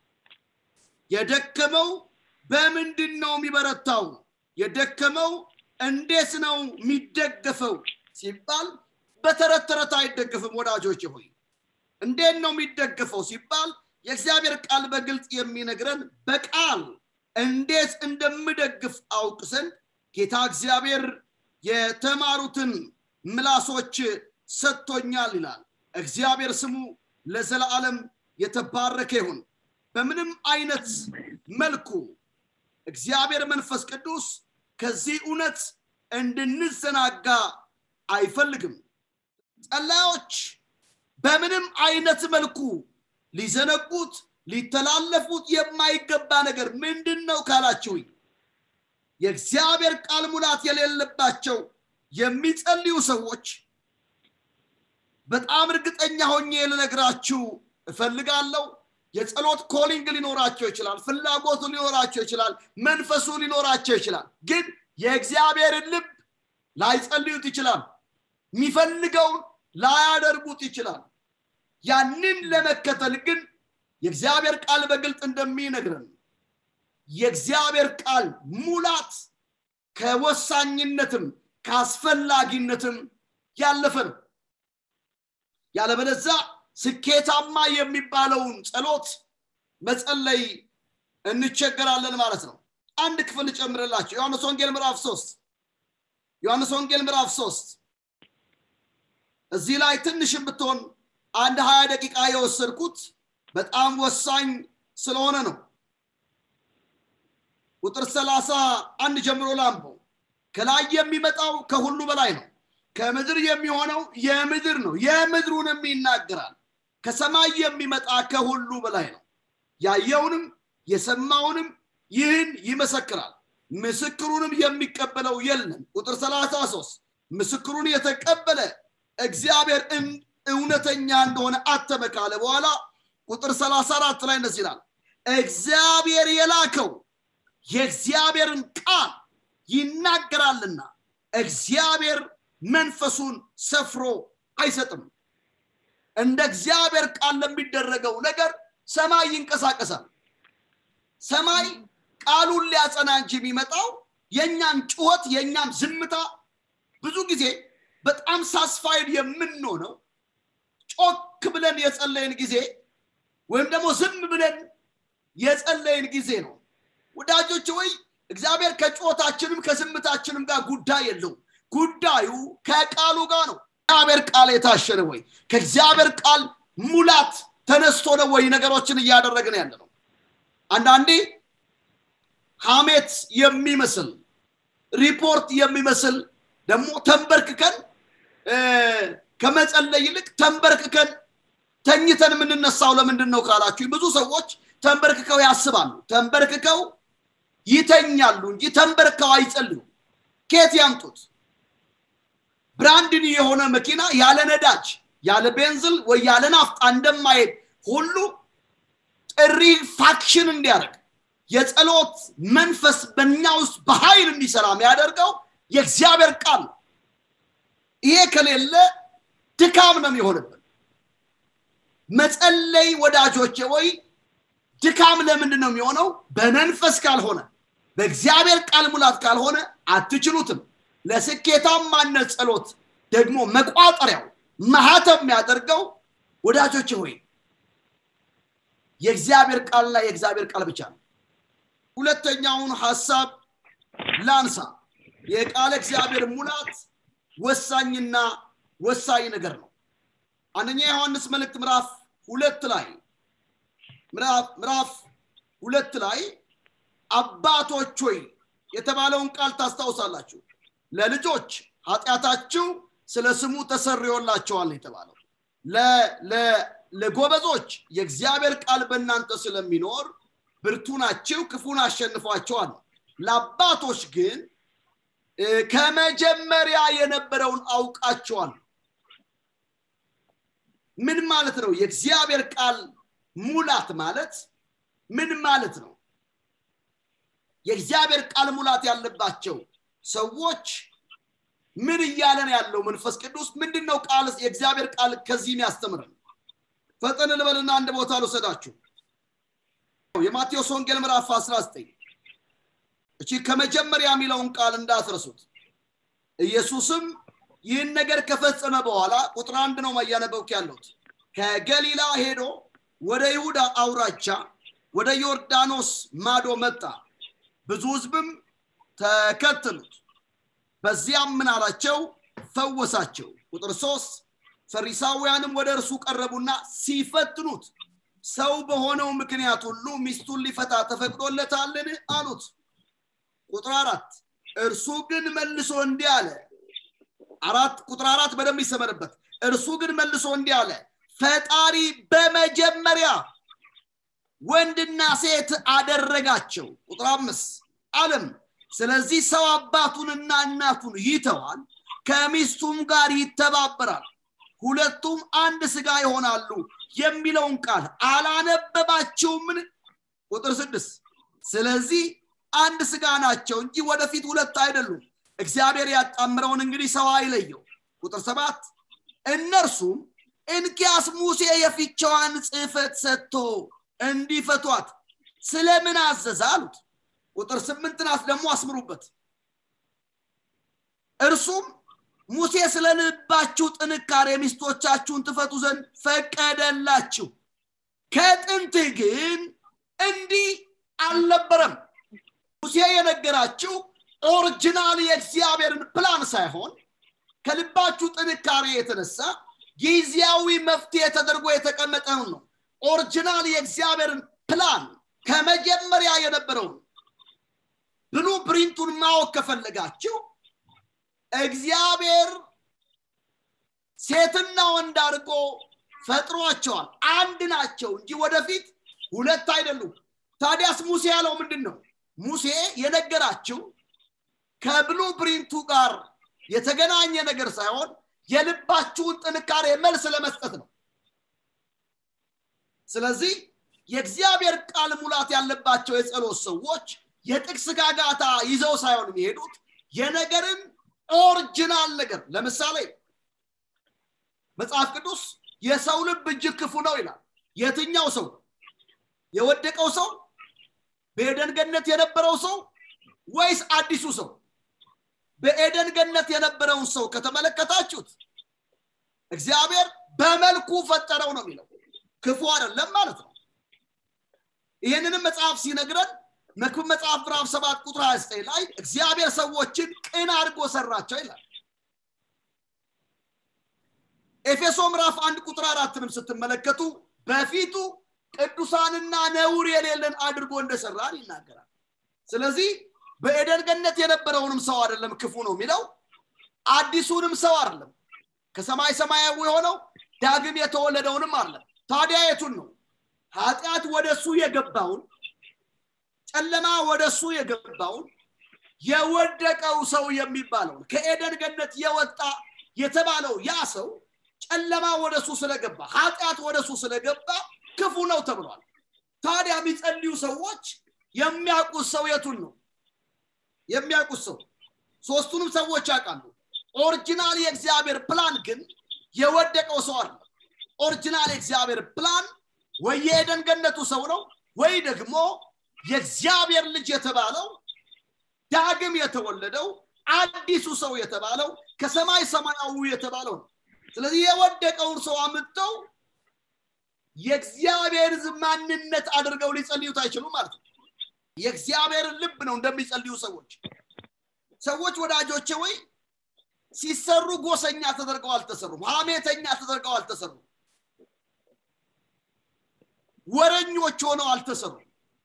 የደከመው በምንድነው የሚበረታው የደከመው እንዴት ነው የሚደገፈው ሲባል በተረተረት አይደገፍም ወዳጆቼ ሆይ እንዴት ነው የሚደገፈው ሲባል የእግዚአብሔር ቃል በግልጽ የሚነግረን በቃል እንዴት እንደምደግፍ አውቅ ዘንድ ጌታ እግዚአብሔር የተማሩትን ምላሶች ሰጥቶኛል ይላል እግዚአብሔር ስሙ ለዘላለም የተባረከ ይሁን በምንም አይነት መልኩ እግዚአብሔር መንፈስ ቅዱስ ከዚህ እውነት እንድንዘናጋ አይፈልግም ጸላዮች በምንም አይነት መልኩ ሊዘነጉት ሊተላለፉት የማይገባ ነገር ምንድነው ካላችሁኝ የእግዚአብሔር ቃል ሙላት የሌለባቸው የሚጸልዩ ሰዎች በጣም እርግጠኛ ሆኜ ልነግራችሁ እፈልጋለሁ የጸሎት ኮሊንግ ሊኖራቸው ይችላል ፍላጎቱ ሊኖራቸው ይችላል መንፈሱ ሊኖራቸው ይችላል ግን የእግዚአብሔር ልብ ላይጸልዩት ይችላል የሚፈልገው ላያደርጉት ይችላል ያንን ለመከተል ግን የእግዚአብሔር ቃል በግልጽ እንደሚነግረን የእግዚአብሔር ቃል ሙላት ከወሳኝነትም ካስፈላጊነትም ያለፈ ነው ያለበለዛ ስኬታማ የሚባለውን ጸሎት መጸለይ እንቸገራለን ማለት ነው አንድ ክፍል ጨምረላችሁ ዮሐንስ ወንጌል ምዕራፍ ሶስት ዮሐንስ ወንጌል ምዕራፍ ሶስት እዚህ ላይ ትንሽም ብትሆን አንድ ሃያ ደቂቃ የወሰድኩት በጣም ወሳኝ ስለሆነ ነው ቁጥር ሰላሳ አንድ ጀምሮ ላምበው ከላይ የሚመጣው ከሁሉ በላይ ነው ከምድር የሚሆነው የምድር ነው የምድሩንም ይናገራል ከሰማይ የሚመጣ ከሁሉ በላይ ነው ያየውንም የሰማውንም ይህን ይመሰክራል ምስክሩንም የሚቀበለው የለም ቁጥር ሰላሳ ሶስት ምስክሩን የተቀበለ እግዚአብሔር እውነተኛ እንደሆነ አተመካለ በኋላ ቁጥር ሰላሳ አራት ላይ እንደዚህ ይላል እግዚአብሔር የላከው የእግዚአብሔርን ቃል ይናገራልና እግዚአብሔር መንፈሱን ሰፍሮ አይሰጥም እንደ እግዚአብሔር ቃል ለሚደረገው ነገር ሰማይ ይንቀሳቀሳል ሰማይ ቃሉን ሊያጸና እንጂ ቢመጣው የኛን ጩኸት የኛን ዝምታ ብዙ ጊዜ በጣም ሳስፋይድ የምንሆነው ጮክ ብለን የጸለይን ጊዜ ወይም ደግሞ ዝም ብለን የጸለይን ጊዜ ነው ወዳጆች ወይ እግዚአብሔር ከጮታችንም ከዝምታችንም ጋር ጉዳይ የለው ጉዳዩ ከቃሉ ጋር ነው እግዚአብሔር ቃል የታሸነ ወይ ከእግዚአብሔር ቃል ሙላት ተነስቶ ነው ወይ ነገሮችን ያደረገን ያለው አንዳንዴ ሐሜት የሚመስል ሪፖርት የሚመስል ደሞ ተንበርክከን ከመጸለይ ይልቅ ተንበርክከን ተኝተን ምንነሳው ለምንድነው ካላችሁ ብዙ ሰዎች ተንበርክከው ያስባሉ ተንበርክከው ይተኛሉ እንጂ ተንበርክከው አይጸልዩ ከየት ያምጡት ብራንድኒ የሆነ መኪና ያለ ነዳጅ ያለ ቤንዚን ወይ ያለ ናፍጣ እንደማይሄድ ሁሉ ጥሪ ፋክሽን እንዲያደርግ የጸሎት መንፈስ በእኛ ውስጥ በኃይል እንዲሰራ የሚያደርገው የእግዚአብሔር ቃል ይሄ ከሌለ ድካም ነው የሚሆንብን መጸለይ ወዳጆቼ ወይ ድካም ለምንድን ነው የሚሆነው በመንፈስ ካልሆነ በእግዚአብሔር ቃል ሙላት ካልሆነ አትችሉትም ለስኬታማነት ጸሎት ደግሞ መቋጠሪያው ማህተም የሚያደርገው ወዳጆቼ ሆይ የእግዚአብሔር ቃልና የእግዚአብሔር ቃል ብቻ ነው ሁለተኛውን ሐሳብ ላንሳ የቃል እግዚአብሔር ሙላት ወሳኝና ወሳኝ ነገር ነው አንደኛ ዮሐንስ መልእክት ምዕራፍ ሁለት ላይ ምዕራፍ ምዕራፍ ሁለት ላይ አባቶች ሆይ የተባለውን ቃል ታስታውሳላችሁ ለልጆች ኃጢያታችሁ ስለስሙ ተሰርዮላችኋል የተባለው ለ ለ ለጎበዞች የእግዚአብሔር ቃል በእናንተ ስለሚኖር ብርቱናችሁ ክፉን አሸንፏቸዋል ለአባቶች ግን ከመጀመሪያ የነበረውን አውቃቸዋል ምን ማለት ነው የእግዚአብሔር ቃል ሙላት ማለት ምን ማለት ነው የእግዚአብሔር ቃል ሙላት ያለባቸው ሰዎች ምን ይያለን ያለው መንፈስ ቅዱስ ምንድነው ቃል የእግዚአብሔር ቃል ከዚህም ያስተምራል ፈጠን ልበልና አንድ ቦታ ልሰዳችሁ የማቴዎስ ወንጌል ምዕራፍ አስራ ዘጠኝ እቺ ከመጀመሪያ የሚለውን ቃል እንዳትረሱት ኢየሱስም ይህን ነገር ከፈጸመ በኋላ ቁጥር አንድ ነው ማያነበውክ ያለው ከገሊላ ሄዶ ወደ ይሁዳ አውራጃ ወደ ዮርዳኖስ ማዶ መጣ ብዙ ሕዝብም ተከተሉት በዚያም ምን አላቸው ፈወሳቸው ቁጥር ሶስት ፈሪሳውያንም ወደ እርሱ ቀረቡና ሲፈትኑት ሰው በሆነው ምክንያት ሁሉ ሚስቱን ሊፈታ ተፈቅዶለታልን አሉት ቁጥር አራት እርሱ ግን መልሶ እንዲህ አለ አራት ቁጥር አራት በደም ይሰመርበት እርሱ ግን መልሶ እንዲህ አለ ፈጣሪ በመጀመሪያ ወንድና ሴት አደረጋቸው ቁጥር አምስት ዓለም ስለዚህ ሰው አባቱንና እናቱን ይተዋል ከሚስቱም ጋር ይተባበራል ሁለቱም አንድ ስጋ ይሆናሉ የሚለውን ቃል አላነበባችሁምን ቁጥር ስድስት ስለዚህ አንድ ስጋ ናቸው እንጂ ወደፊት ሁለት አይደሉም እግዚአብሔር ያጣምረውን እንግዲህ ሰው አይለየው ቁጥር ሰባት እነርሱም እንኪያስ ሙሴ የፍቻዋን ጽፈት ሰጥቶ እንዲፈቷት ስለምን አዘዛሉት ቁጥር ስምንት ናስ ደግሞ አስምሩበት እርሱም ሙሴ ስለልባችሁ ጥንካሬ ሚስቶቻችሁን ትፈቱ ዘንድ ፈቀደላችሁ ከጥንት ግን እንዲህ አልነበረም ሙሴ የነገራችሁ ኦሪጂናል የእግዚአብሔርን ፕላን ሳይሆን ከልባችሁ ጥንካሬ የተነሳ ጊዜያዊ መፍትሄ ተደርጎ የተቀመጠው ነው ኦሪጂናል የእግዚአብሔርን ፕላን ከመጀመሪያ የነበረው ብሉ ፕሪንቱን ማወቅ ከፈለጋችሁ እግዚአብሔር ሴትና ወንድ አድርጎ ፈጥሯቸዋል አንድ ናቸው እንጂ ወደፊት ሁለት አይደሉም ታዲያስ ሙሴ ያለው ምንድነው ሙሴ የነገራችሁ ከብሉ ፕሪንቱ ጋር የተገናኘ ነገር ሳይሆን የልባችሁን ጥንካሬ መልስ ለመስጠት ነው ስለዚህ የእግዚአብሔር ቃል ሙላት ያለባቸው የጸሎት ሰዎች የጥቅስ ጋጋታ ይዘው ሳይሆን የሚሄዱት የነገርን ኦሪጂናል ነገር ለምሳሌ መጽሐፍ ቅዱስ የሰው ልብ እጅግ ክፉ ነው ይላል የትኛው ሰው የወደቀው ሰው በኤደን ገነት የነበረው ሰው ወይስ አዲሱ ሰው በኤደን ገነት የነበረው ሰው ከተመለከታችሁት እግዚአብሔር በመልኩ ፈጠረው ነው የሚለው ክፉ አይደለም ማለት ነው ይሄንንም መጽሐፍ ሲነግረን መክብብ መጽሐፍ ምዕራፍ ሰባት ቁጥር ሃያ ዘጠኝ ላይ እግዚአብሔር ሰዎችን ቅን አድርጎ ሰራቸው ይላል ኤፌሶ ምዕራፍ አንድ ቁጥር አራትንም ስትመለከቱ በፊቱ ቅዱሳንና ነውር የሌለን አድርጎ እንደሰራን ይናገራል ስለዚህ በኤደን ገነት የነበረውንም ሰው አይደለም ክፉ ነው የሚለው አዲሱንም ሰው አይደለም ከሰማይ ሰማያዊ ሆነው ዳግም የተወለደውንም አይደለም ታዲያ የቱን ነው ኃጢአት ወደሱ የገባውን ጨለማ ወደሱ የገባውን የወደቀው ሰው የሚባለው ከኤደን ገነት የወጣ የተባለው ያ ሰው ጨለማ ወደሱ ስለገባ ኃጢአት ወደሱ ስለገባ ክፉ ነው ተብሏል ታዲያ የሚጸልዩ ሰዎች የሚያውቁት ሰው የቱን ነው የሚያውቁት ሰው ሶስቱንም ሰዎች ያውቃሉ ኦሪጂናል የእግዚአብሔር ፕላን ግን የወደቀው ሰው አይደለም ኦሪጂናል የእግዚአብሔር ፕላን ወይ የኤደን ገነቱ ሰው ነው ወይ ደግሞ የእግዚአብሔር ልጅ የተባለው ዳግም የተወለደው አዲሱ ሰው የተባለው ከሰማይ ሰማያዊ የተባለው ስለዚህ የወደቀውን ሰው አምጥተው የእግዚአብሔር ማንነት አድርገው ሊጸልዩት አይችሉም ማለት ነው የእግዚአብሔር ልብ ነው እንደሚጸልዩ ሰዎች ሰዎች ወዳጆቼ ወይ ሲሰሩ ጎሰኛ ተደርገው አልተሰሩም ሐሜተኛ ተደርገው አልተሰሩም ወረኞች ሆነው አልተሰሩም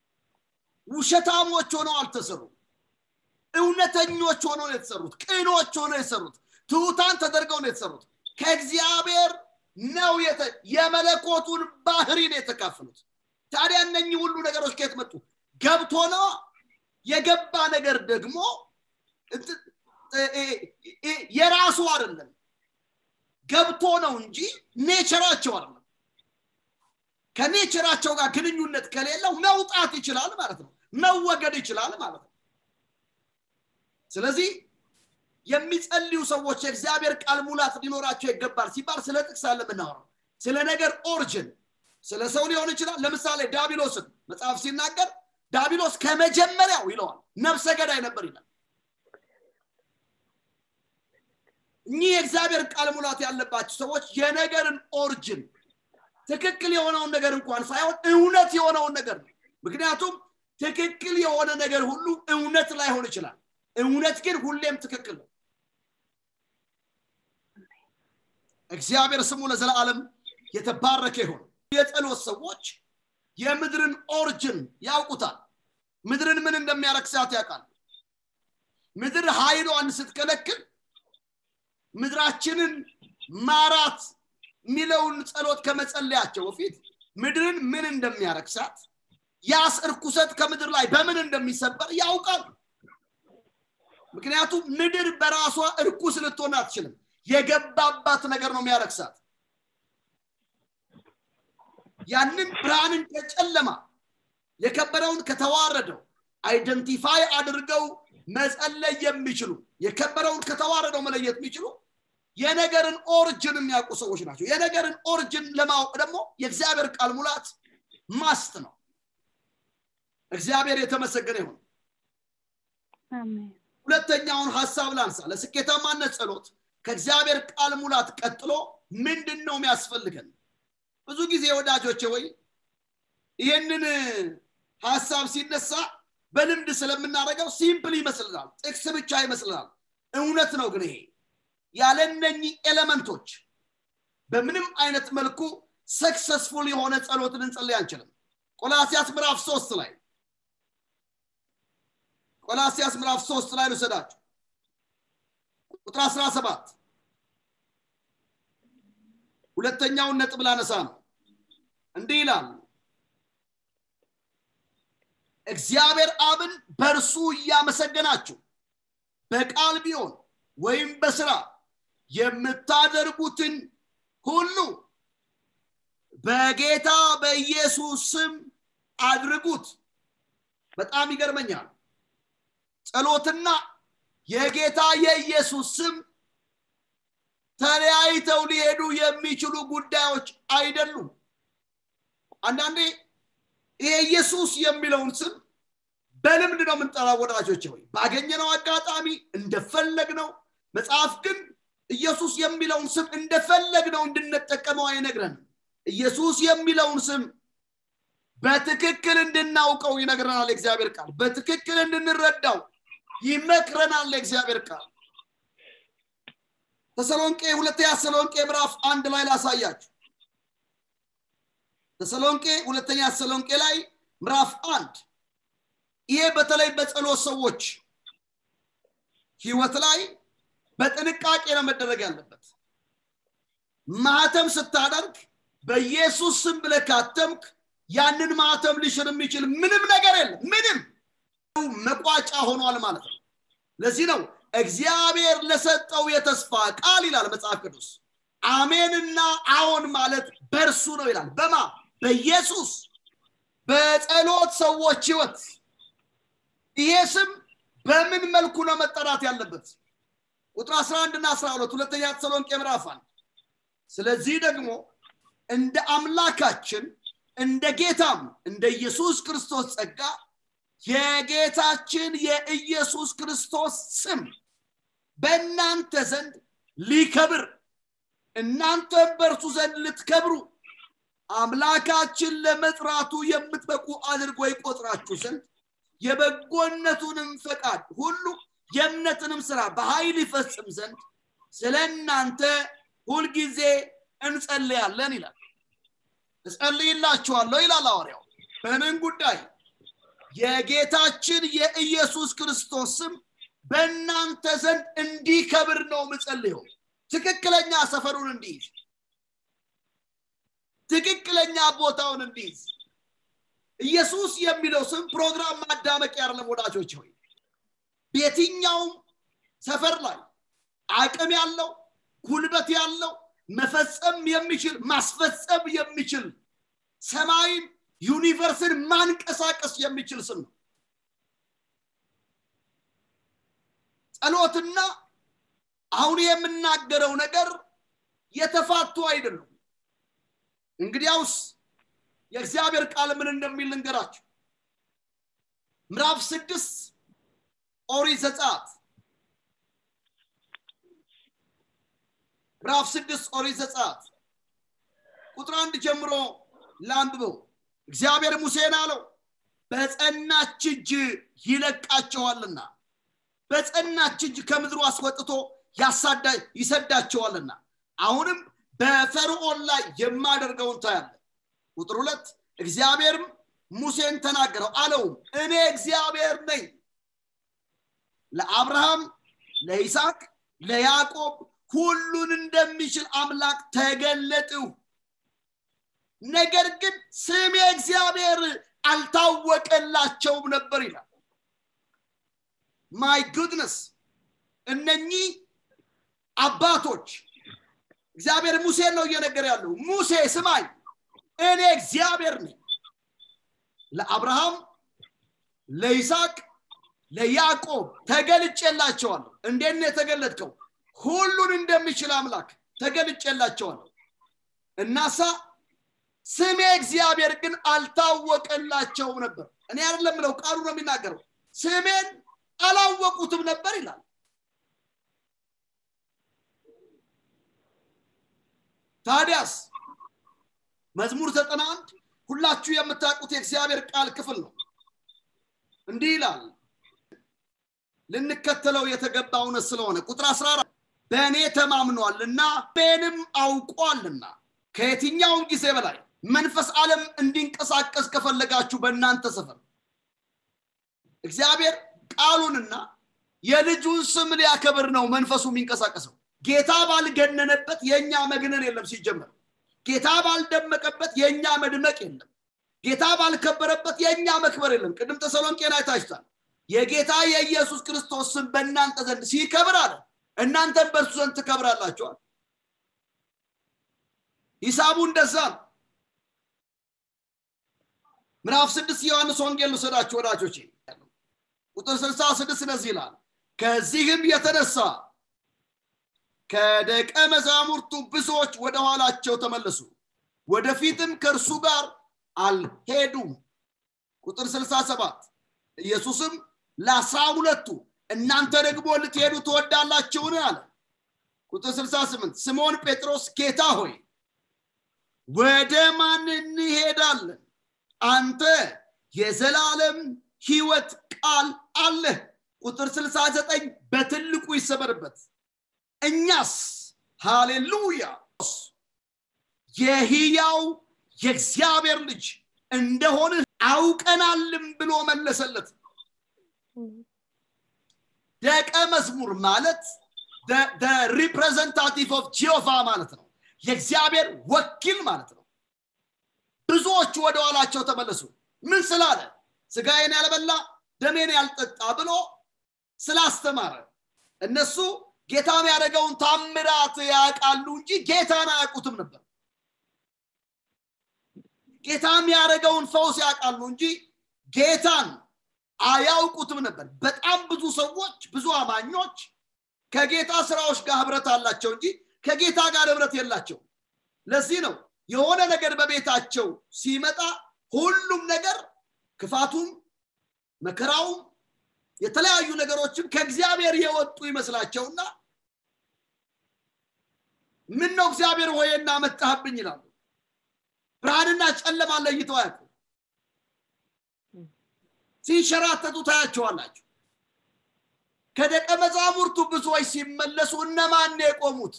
ውሸታሞች ሆነው አልተሰሩም እውነተኞች ሆነው ነው የተሰሩት ቅኖች ሆነው የተሰሩት ትሑታን ተደርገው ነው የተሰሩት ከእግዚአብሔር ነው የመለኮቱን ባህሪ ነው የተካፈሉት ታዲያ እነኚህ ሁሉ ነገሮች ከየት መጡ ገብቶ ነው የገባ ነገር ደግሞ የራሱ አይደለም ገብቶ ነው እንጂ ኔቸራቸው አይደለም ከኔቸራቸው ጋር ግንኙነት ከሌለው መውጣት ይችላል ማለት ነው መወገድ ይችላል ማለት ነው ስለዚህ የሚጸልዩ ሰዎች የእግዚአብሔር ቃል ሙላት ሊኖራቸው ይገባል ሲባል ስለ ጥቅስ አለ ምናወራው ስለ ነገር ኦሪጅን ስለ ሰው ሊሆን ይችላል ለምሳሌ ዳቢሎስን መጽሐፍ ሲናገር ዳቢሎስ ከመጀመሪያው ይለዋል ነፍሰ ገዳይ ነበር ይላል እኚ የእግዚአብሔር ቃል ሙላት ያለባቸው ሰዎች የነገርን ኦሪጅን ትክክል የሆነውን ነገር እንኳን ሳይሆን እውነት የሆነውን ነገር ነው ምክንያቱም ትክክል የሆነ ነገር ሁሉ እውነት ላይሆን ይችላል እውነት ግን ሁሌም ትክክል ነው እግዚአብሔር ስሙ ለዘላለም የተባረከ ይሁን የጸሎት ሰዎች የምድርን ኦሪጅን ያውቁታል ምድርን ምን እንደሚያረክሳት ያውቃል ምድር ኃይሏን ስትከለክል ምድራችንን ማራት ሚለውን ጸሎት ከመጸለያቸው በፊት ምድርን ምን እንደሚያረክሳት ያስ እርኩሰት ከምድር ላይ በምን እንደሚሰበር ያውቃል ምክንያቱም ምድር በራሷ እርኩስ ልትሆን አትችልም የገባባት ነገር ነው የሚያረክሳት ያንን ብርሃንን ከጨለማ የከበረውን ከተዋረደው አይደንቲፋይ አድርገው መጸለይ የሚችሉ የከበረውን ከተዋረደው መለየት የሚችሉ የነገርን ኦሪጅን የሚያውቁ ሰዎች ናቸው የነገርን ኦሪጅን ለማወቅ ደግሞ የእግዚአብሔር ቃል ሙላት ማስት ነው እግዚአብሔር የተመሰገነ ይሁን አሜን ሁለተኛውን ሐሳብ ላንሳ ለስኬታማነት ጸሎት ከእግዚአብሔር ቃል ሙላት ቀጥሎ ምንድነው የሚያስፈልገን ብዙ ጊዜ ወዳጆቼ ወይ ይሄንን ሐሳብ ሲነሳ በልምድ ስለምናረጋው ሲምፕል ይመስላል ጥቅስ ብቻ ይመስላል እውነት ነው ግን ይሄ ያለነኚ ኤሌመንቶች በምንም አይነት መልኩ ሰክሰስፉል የሆነ ጸሎትን እንጸልይ አንችልም ቆላስይስ ምዕራፍ ሶስት ላይ ቆላስይስ ምዕራፍ ሶስት ላይ ነው ሰዳችሁ ቁጥር አስራ ሰባት ሁለተኛው ነጥብ ላነሳ ነው እንዲህ ይላል እግዚአብሔር አብን በርሱ ያመሰገናችሁ በቃል ቢሆን ወይም በስራ የምታደርጉትን ሁሉ በጌታ በኢየሱስ ስም አድርጉት በጣም ይገርመኛል ጸሎትና የጌታ የኢየሱስ ስም ተለያይተው ሊሄዱ የሚችሉ ጉዳዮች አይደሉም አንዳንዴ ኢየሱስ የሚለውን ስም በልምድ ነው የምንጠራው ወዳጆቼ ወይ ባገኘነው አጋጣሚ እንደፈለግነው መጽሐፍ ግን ኢየሱስ የሚለውን ስም እንደፈለግነው እንድንጠቀመው አይነግረንም ኢየሱስ የሚለውን ስም በትክክል እንድናውቀው ይነግረናል እግዚአብሔር ቃል በትክክል እንድንረዳው ይመክረናል እግዚአብሔር ቃል ተሰሎንቄ ሁለተኛ ተሰሎንቄ ምዕራፍ አንድ ላይ ላሳያችሁ ተሰሎንቄ ሁለተኛ ተሰሎንቄ ላይ ምዕራፍ አንድ ይሄ በተለይ በጸሎት ሰዎች ህይወት ላይ በጥንቃቄ ነው መደረግ ያለበት ማህተም ስታደርግ በኢየሱስ ስም ብለህ ካተምክ ያንን ማህተም ሊሽር የሚችል ምንም ነገር የለም ምንም መቋጫ ሆኗል ማለት ነው ለዚህ ነው እግዚአብሔር ለሰጠው የተስፋ ቃል ይላል መጽሐፍ ቅዱስ አሜንና አዎን ማለት በርሱ ነው ይላል በማ በኢየሱስ በጸሎት ሰዎች ህይወት ኢየሱስ በምን መልኩ ነው መጠራት ያለበት ቁጥር አስራ አንድ እና አስራ ሁለት ሁለተኛ ተሰሎንቄ ምዕራፍ አንድ ስለዚህ ደግሞ እንደ አምላካችን እንደ ጌታም እንደ ኢየሱስ ክርስቶስ ጸጋ የጌታችን የኢየሱስ ክርስቶስ ስም በእናንተ ዘንድ ሊከብር እናንተ በርሱ ዘንድ ልትከብሩ አምላካችን ለመጥራቱ የምትበቁ አድርጎ ይቆጥራችሁ ዘንድ የበጎነቱንም ፈቃድ ሁሉ የእምነትንም ሥራ በኃይል ይፈጽም ዘንድ ስለናንተ ሁሉ ጊዜ እንጸልያለን ይላል እጸልይላችኋለሁ ይላል ሐዋርያው በምን ጉዳይ የጌታችን የኢየሱስ ክርስቶስ ስም በእናንተ ዘንድ እንዲከብር ነው መጸልየው ትክክለኛ ሰፈሩን እንዲይዝ ትክክለኛ ቦታውን እንዲይዝ ኢየሱስ የሚለው ስም ፕሮግራም ማዳመቅ ያርለም ወዳጆች ሆይ በየትኛው ሰፈር ላይ አቅም ያለው ጉልበት ያለው መፈጸም የሚችል ማስፈጸም የሚችል ሰማይን ዩኒቨርስን ማንቀሳቀስ የሚችል ስም ነው ጸሎትና አሁን የምናገረው ነገር የተፋቱ አይደለም እንግዲያውስ የእግዚአብሔር ቃል ምን እንደሚል ልንገራችሁ ምዕራፍ ስድስት ኦሪት ዘጸአት ምዕራፍ ስድስት ኦሪት ዘጸአት ቁጥር አንድ ጀምሮ ላንብበው እግዚአብሔር ሙሴን አለው በጸናች እጅ ይለቃቸዋልና በጸናች እጅ ከምድሩ አስወጥቶ ያሳዳ ይሰዳቸዋልና አሁንም በፈርዖን ላይ የማደርገውን ታያለ ቁጥር ሁለት እግዚአብሔርም ሙሴን ተናገረው አለው እኔ እግዚአብሔር ነኝ ለአብርሃም ለይስሐቅ ለያዕቆብ ሁሉን እንደሚችል አምላክ ተገለጠው ነገር ግን ስሜ እግዚአብሔር አልታወቀላቸውም ነበር ይላል my goodness እነኚህ አባቶች እግዚአብሔር ሙሴን ነው እየነገረ ያለው ሙሴ ስማኝ እኔ እግዚአብሔር ነኝ ለአብርሃም ለይስሐቅ ለያዕቆብ ተገልጬላቸዋለሁ እንዴት ነው የተገለጥከው ሁሉን እንደሚችል አምላክ ተገልጬላቸዋለሁ እናሳ ስሜ እግዚአብሔር ግን አልታወቀላቸውም ነበር እኔ አይደለም ነው ቃሉ ነው የሚናገረው ስሜን አላወቁትም ነበር ይላል ታዲያስ መዝሙር ዘጠና አንድ ሁላችሁ የምታውቁት የእግዚአብሔር ቃል ክፍል ነው እንዲህ ይላል ልንከተለው የተገባው ነው ስለሆነ ቁጥር አስራ አራት በእኔ ተማምኗልና በእኔም አውቋልና ከየትኛው ጊዜ በላይ መንፈስ ዓለም እንዲንቀሳቀስ ከፈለጋችሁ በእናንተ ሰፈር እግዚአብሔር ቃሉንና የልጁን ስም ሊያከብር ነው መንፈሱ የሚንቀሳቀሰው ጌታ ባልገነነበት የኛ መግነን የለም ሲጀመር ጌታ ባልደመቀበት የኛ መድመቅ የለም ጌታ ባልከበረበት የኛ መክበር የለም ቅድም ተሰሎንቄን አይታችኋል የጌታ የኢየሱስ ክርስቶስ ስም በእናንተ ዘንድ ሲከብር አለ እናንተም በእርሱ ዘንድ ትከብራላችሁ ሂሳቡ እንደዛ ምዕራፍ ስድስት ዮሐንስ ወንጌል ወሰዳችሁ ወዳጆቼ ቁጥር ስልሳ ስድስት እንደዚህ ይላል ከዚህም የተነሳ ከደቀ መዛሙርቱ ብዙዎች ወደ ኋላቸው ተመለሱ ወደፊትም ከእርሱ ጋር አልሄዱም ቁጥር ስልሳ ሰባት ኢየሱስም ለአስራ ሁለቱ እናንተ ደግሞ ልትሄዱ ትወዳላችሁን አለ ቁጥር ስልሳ ስምንት ስምዖን ጴጥሮስ ጌታ ሆይ ወደ ማን እንሄዳለን አንተ የዘላለም ሕይወት ቃል አለ ቁጥር ስልሳ ዘጠኝ በትልቁ ይሰበርበት እኛስ ሃሌሉያ የሕያው የእግዚአብሔር ልጅ እንደሆነ አውቀናልም ብሎ መለሰለት ደቀ መዝሙር ማለት the the representative of Jehovah ማለት ነው የእግዚአብሔር ወኪል ማለት ነው ብዙዎች ወደ ኋላቸው ተመለሱ ምን ስላለ ስጋዬን ያልበላ ደሜን ያልጠጣ ብሎ ስላስተማረ እነሱ ጌታን ያደረገውን ታምራት ያቃሉ እንጂ ጌታን አያውቁትም ነበር ጌታን ያደረገውን ፈውስ ያቃሉ እንጂ ጌታን አያውቁትም ነበር በጣም ብዙ ሰዎች ብዙ አማኞች ከጌታ ስራዎች ጋር ህብረት አላቸው እንጂ ከጌታ ጋር ህብረት የላቸው ለዚህ ነው የሆነ ነገር በቤታቸው ሲመጣ ሁሉም ነገር ክፋቱም መከራው የተለያዩ ነገሮችም ከእግዚአብሔር የወጡ ይመስላቸውና ምን ነው እግዚአብሔር ሆይና መጣህብኝ ይላሉ ብርሃንና ጨለማ ለይተው ያውቁ ሲሸራተቱ ታያቸዋላችሁ ከደቀ መዛሙርቱ ብዙዎች ሲመለሱ እነማን የቆሙት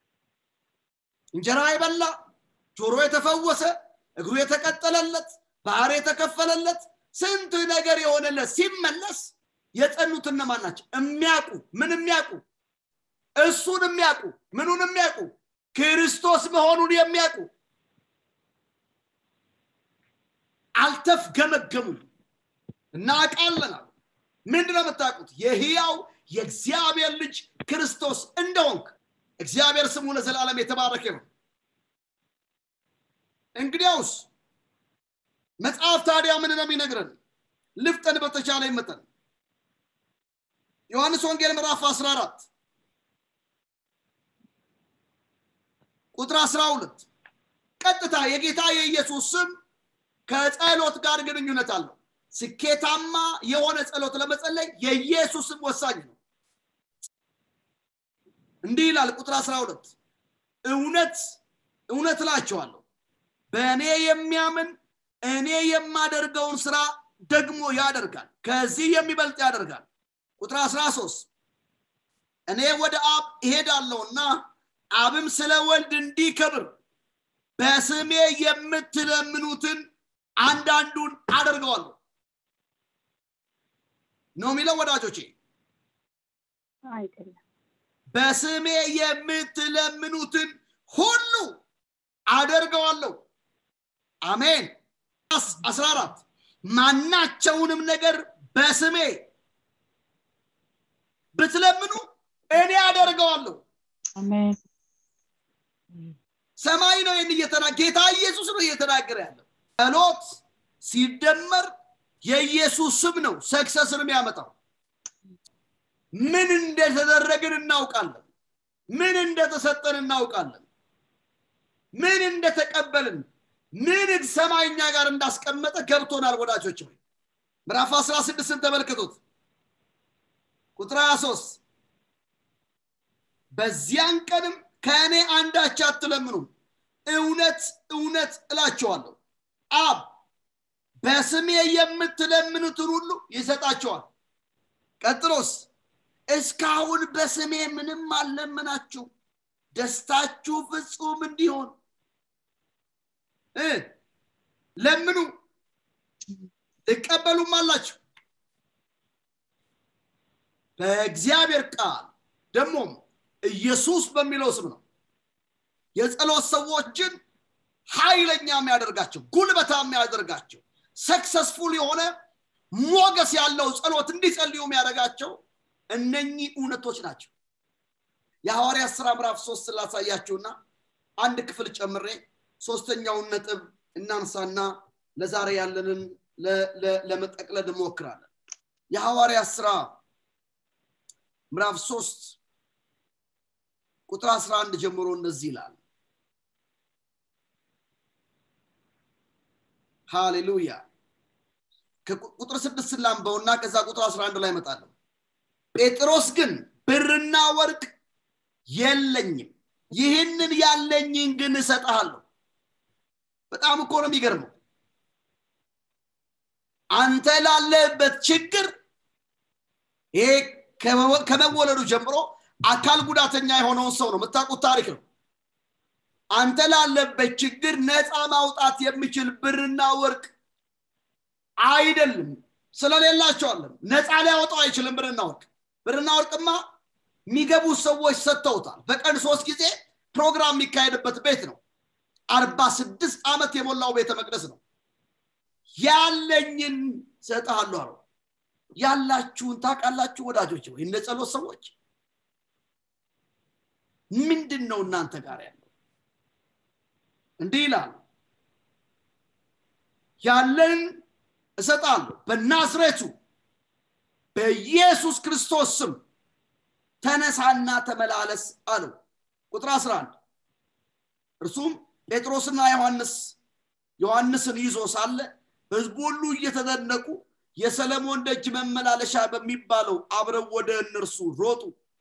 እንጀራ ይበላ ጆሮ የተፈወሰ እግሩ የተቀጠለለት ባህር የተከፈለለት ስንት ነገር የሆነለት ሲመለስ የጸኑት እነማን ናቸው የሚያቁ ምን የሚያቁ እሱን የሚያቁ ምኑን የሚያቁ ክርስቶስ መሆኑን የሚያቁ አልተፍ ገመገሙ እና ቃልና ምንድነው መታቁት የሕያው የእግዚአብሔር ልጅ ክርስቶስ እንደሆንክ እግዚአብሔር ስሙ ለዘላለም የተባረከ ነው እንግዲያውስ መጽሐፍ ታዲያ ምን ነው የሚነግረን ልፍጠን በተቻለ ይመጣል ዮሐንስ ወንጌል ምዕራፍ አስራ አራት ቁጥር አስራ ሁለት ቀጥታ የጌታ የኢየሱስ ስም ከጸሎት ጋር ግንኙነት አለው ስኬታማ የሆነ ጸሎት ለመጸለይ የኢየሱስ ስም ወሳኝ ነው እንዲህ ይላል ቁጥር አስራ ሁለት እውነት እውነት እላችኋለሁ በእኔ የሚያምን እኔ የማደርገውን ሥራ ደግሞ ያደርጋል ከዚህ የሚበልጥ ያደርጋል ቁጥር አስራ ሶስት እኔ ወደ አብ እሄዳለሁና አብም ስለ ወልድ እንዲከብር በስሜ የምትለምኑትን አንዳንዱን አደርገዋለሁ ነው የሚለው ወዳጆቼ አይደለም በስሜ የምትለምኑትን ሁሉ አደርገዋለሁ አሜን አስራ አራት ማናቸውንም ነገር በስሜ ብትለምኑ እኔ አደርገዋለሁ አሜን ሰማይ ነው የእየተናገረ ጌታ ኢየሱስ ነው እየተናገረ ያለው ጸሎት ሲደመር የኢየሱስ ስም ነው ሰክሰስን የሚያመጣው ምን እንደተደረገን እናውቃለን ምን እንደተሰጠን እናውቃለን ምን እንደተቀበልን ምን ሰማይኛ ጋር እንዳስቀመጠ ገብቶናል ወዳጆች ሆይ ምዕራፍ አስራ ስድስት ተመልከቱት ቁጥር ሃያ ሶስት በዚያን ቀንም ከኔ አንዳች አትለምኑ እውነት እውነት እላችኋለሁ አብ በስሜ የምትለምኑትን ሁሉ ይሰጣችኋል ቀጥሎስ እስካሁን በስሜ ምንም አልለመናችሁ ደስታችሁ ፍጹም እንዲሆን እ ለምኑ ተቀበሉም አላችሁ በእግዚአብሔር ቃል ደግሞ ኢየሱስ በሚለው ስም ነው የጸሎት ሰዎችን ኃይለኛ የሚያደርጋቸው ጉልበታም የሚያደርጋቸው ሰክሰስፉል የሆነ ሞገስ ያለው ጸሎት እንዲጸልዩ የሚያደርጋቸው እነኚህ እውነቶች ናቸው የሐዋርያት ሥራ ምዕራፍ ሶስት ላሳያችሁና አንድ ክፍል ጨምሬ ሶስተኛውን ነጥብ እናንሳና ለዛሬ ያለንን ለመጠቅለል እንሞክራለን የሐዋርያት ሥራ ምዕራፍ ሶስት ቁጥር አስራ አንድ ጀምሮ እንደዚህ ይላል ሃሌሉያ ከቁጥር ስድስት ላምበውና ከዛ ቁጥር አስራ አንድ ላይ መጣለው ጴጥሮስ ግን ብርና ወርቅ የለኝም ይህንን ያለኝን ግን እሰጣለሁ በጣም እኮ ነው የሚገርመው አንተ ላለበት ችግር ይሄ ከመወለዱ ጀምሮ አካል ጉዳተኛ የሆነው ሰው ነው መታቁት ታሪክ ነው አንተ ላለበት ችግር ነፃ ማውጣት የሚችል ብርና ወርቅ አይደለም ስለሌላቸው አለ ነፃ ሊያወጣው አይችልም ብርና ወርቅ ብርና ወርቅማ ሚገቡ ሰዎች ሰጥተውታል በቀን ሶስት ጊዜ ፕሮግራም የሚካሄድበት ቤት ነው አርባ ስድስት አመት የሞላው ቤተ መቅደስ ነው ያለኝን ሰጣለሁ አለው ያላችሁን ታቃላችሁ ወዳጆች ወይ እንደ ጸሎት ሰዎች ምንድነው እናንተ ጋር ያለው እንዲህ ይላል ያለን እሰጣለሁ በናዝሬቱ በኢየሱስ ክርስቶስ ስም ተነሳና ተመላለስ አለው ቁጥር አስራ አንድ እርሱም ጴጥሮስና ዮሐንስ ዮሐንስን ይዞ ሳለ ህዝቡ ሁሉ እየተደነቁ የሰለሞን ደጅ መመላለሻ በሚባለው አብረው ወደ እነርሱ ሮጡ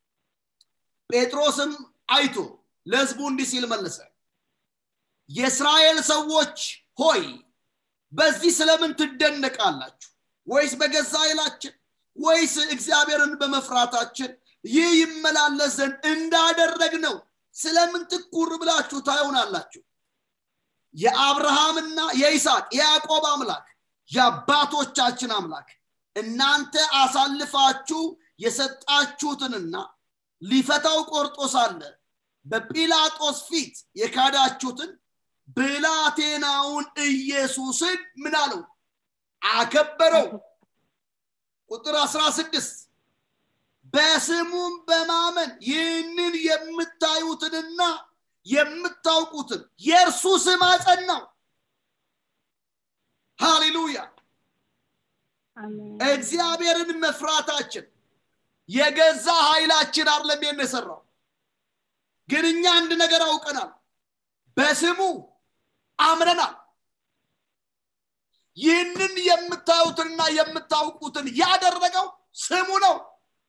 ጴጥሮስም አይቶ ለህዝቡ እንዲህ ሲል መለሰ የእስራኤል ሰዎች ሆይ በዚህ ስለምን ትደነቃላችሁ ወይስ በገዛ ኃይላችን ወይስ እግዚአብሔርን በመፍራታችን ይህ ይመላለስ ዘንድ እንዳደረግነው ስለምን ትኩር ብላችሁ ታዩናላችሁ የአብርሃምና የይስሐቅ የያዕቆብ አምላክ የአባቶቻችን አምላክ እናንተ አሳልፋችሁ የሰጣችሁትንና ሊፈታው ቆርጦ ሳለ በጲላጦስ ፊት የካዳችሁትን ብላቴናውን ኢየሱስን ምን አለው አከበረው ቁጥር አስራ ስድስት በስሙም በማመን ይህንን የምታዩትንና የምታውቁትን የእርሱ ስም አጸናው ሃሌሉያ አሜን እግዚአብሔርን መፍራታችን የገዛ ኃይላችን አይደለም የነሰራው ግን እኛ አንድ ነገር አውቀናል በስሙ አምነናል ይህንን የምታዩትና የምታውቁትን ያደረገው ስሙ ነው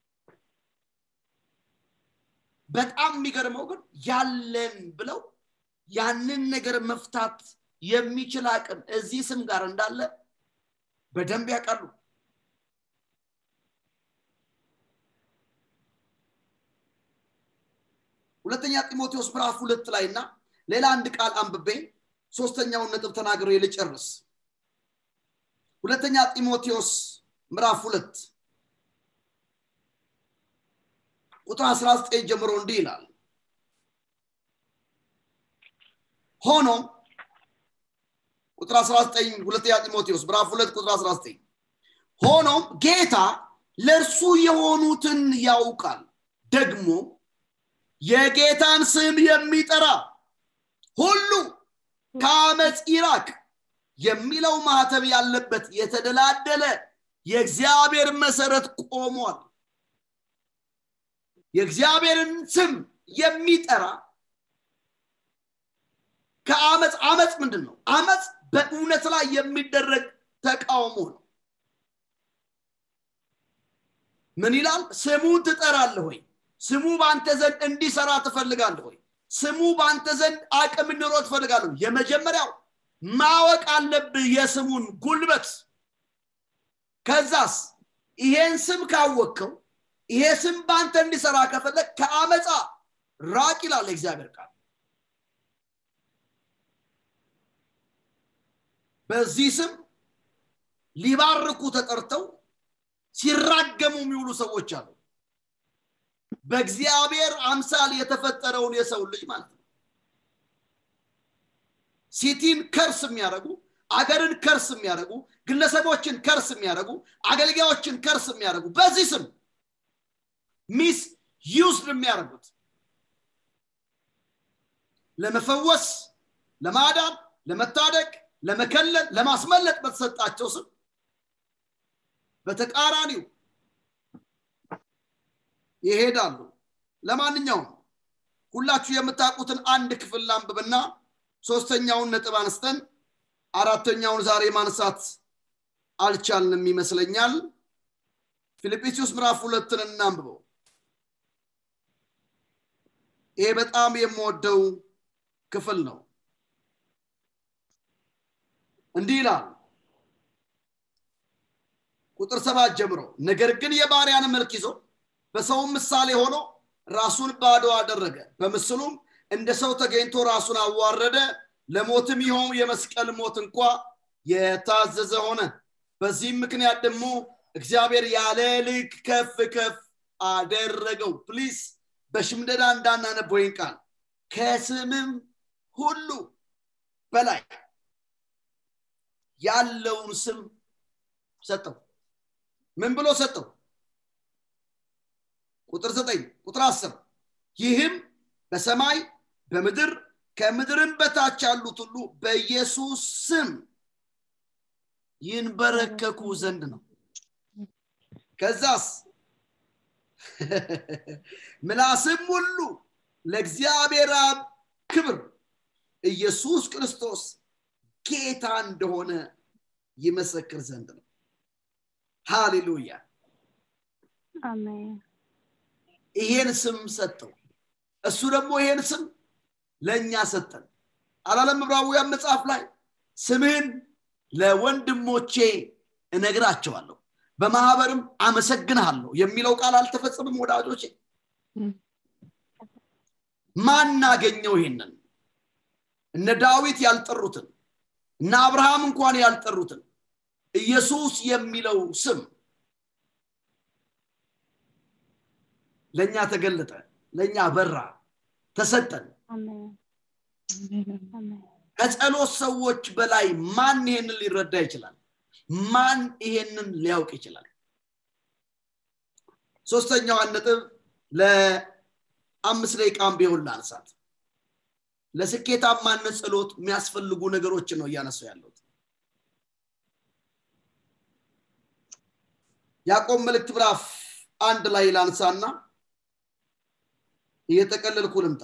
በጣም የሚገርመው ግን ያለን ብለው ያንን ነገር መፍታት የሚችል አቅም እዚህ ስም ጋር እንዳለ በደንብ ያውቃሉ ሁለተኛ ጢሞቴዎስ ምዕራፍ ሁለት ላይና ሌላ አንድ ቃል አንብቤ ሶስተኛውን ነጥብ ተናግሬ ልጨርስ ሁለተኛ ጢሞቴዎስ ምዕራፍ ሁለት ቁጥር አስራ ዘጠኝ ጀምሮ እንዲህ ይላል ሆኖ ቁጥር አስራ ዘጠኝ ሁለተኛ ጢሞቴዎስ ምዕራፍ ሁለት ቁጥር አስራ ዘጠኝ ሆኖ ጌታ ለርሱ የሆኑትን ያውቃል ደግሞ የጌታን ስም የሚጠራ ሁሉ ከአመጽ ይራቅ የሚለው ማህተም ያለበት የተደላደለ የእግዚአብሔር መሰረት ቆሟል የእግዚአብሔርን ስም የሚጠራ ከአመጽ አመጽ ምንድነው አመጽ በእውነት ላይ የሚደረግ ተቃውሞ ነው ምን ይላል ስሙን ትጠራለህ ወይ ስሙ ባንተ ዘንድ እንዲሰራ ትፈልጋለህ ወይ ስሙ ባንተ ዘንድ አቅም እንዲኖር ትፈልጋለህ የመጀመሪያው ማወቅ አለብህ የስሙን ጉልበት ከዛስ ይሄን ስም ካወቅከው ይሄ ስም ባንተ እንዲሰራ ከፈለክ ከአመጻ ራቅ ይላል እግዚአብሔር ቃል በዚህ ስም ሊባርኩ ተጠርተው ሲራገሙ የሚውሉ ሰዎች አሉ በእግዚአብሔር አምሳል የተፈጠረውን የሰው ልጅ ማለት ነው ሲቲን ከርስ የሚያረጉ አገርን ከርስ የሚያረጉ ግለሰቦችን ከርስ የሚያረጉ አገልጋዮችን ከርስ የሚያረጉ በዚህ ስም ሚስ ዩዝድ የሚያረጉት ለመፈወስ ለማዳን ለመታደግ ለመከለል ለማስመለጥ በተሰጣቸው ስም በተቃራኒው ይሄዳሉ ለማንኛውም ሁላችሁ የምታውቁትን አንድ ክፍል ላንብብና ሶስተኛውን ነጥብ አንስተን አራተኛውን ዛሬ ማንሳት አልቻልንም ይመስለኛል ፊልጵስዩስ ምዕራፍ ሁለትን እናንብበው ይሄ በጣም የምወደው ክፍል ነው እንዲህ ይላል ቁጥር ሰባት ጀምሮ ነገር ግን የባሪያን መልክ ይዞ በሰው ምሳሌ ሆኖ ራሱን ባዶ አደረገ በምስሉም እንደ ሰው ተገኝቶ ራሱን አዋረደ ለሞትም ይሁን የመስቀል ሞት እንኳን የታዘዘ ሆነ በዚህ ምክንያት ደግሞ እግዚአብሔር ያለ ልክ ከፍ ከፍ አደረገው ፕሊዝ በሽምደዳ እንዳናነበው ይንቃል ከስምም ሁሉ በላይ ያለውን ስም ሰጠው ምን ብሎ ሰጠው ቁጥር ዘጠኝ ቁጥር አስር ይህም በሰማይ በመድር ከምድርም በታች ያሉት ሁሉ በኢየሱስ ስም ይንበረከኩ ዘንድ ነው ከዛስ ምላስም ሁሉ ለእግዚአብሔር አብ ክብር ኢየሱስ ክርስቶስ ጌታ እንደሆነ ይመሰክር ዘንድ ነው ሃሌሉያ አሜን ይሄን ስም ሰጠው እሱ ደግሞ ይሄን ስም ለኛ ሰጠን አላለም ዕብራውያን መጽሐፍ ላይ ስምህን ለወንድሞቼ እነግራቸዋለሁ በማህበርም አመሰግናለሁ የሚለው ቃል አልተፈጸመም ወዳጆቼ ማን አገኘው ይሄንን እነ ዳዊት ያልጠሩትን እና አብርሃም እንኳን ያልጠሩትን ኢየሱስ የሚለው ስም ለኛ ተገለጠ ለኛ በራ ተሰጠን አሜን አሜን ከጸሎት ሰዎች በላይ ማን ይሄንን ሊረዳ ይችላል ማን ይሄንን ሊያውቅ ይችላል ሶስተኛው ነጥብ ለአምስት ደቂቃም ቢሆን ላንሳት ለስኬታማነት ጸሎት የሚያስፈልጉ ነገሮች ነው ያነሳው ያለው ያዕቆብ መልእክት ምዕራፍ አንድ ላይ ላንሳና እየተቀለልኩ ልምጣ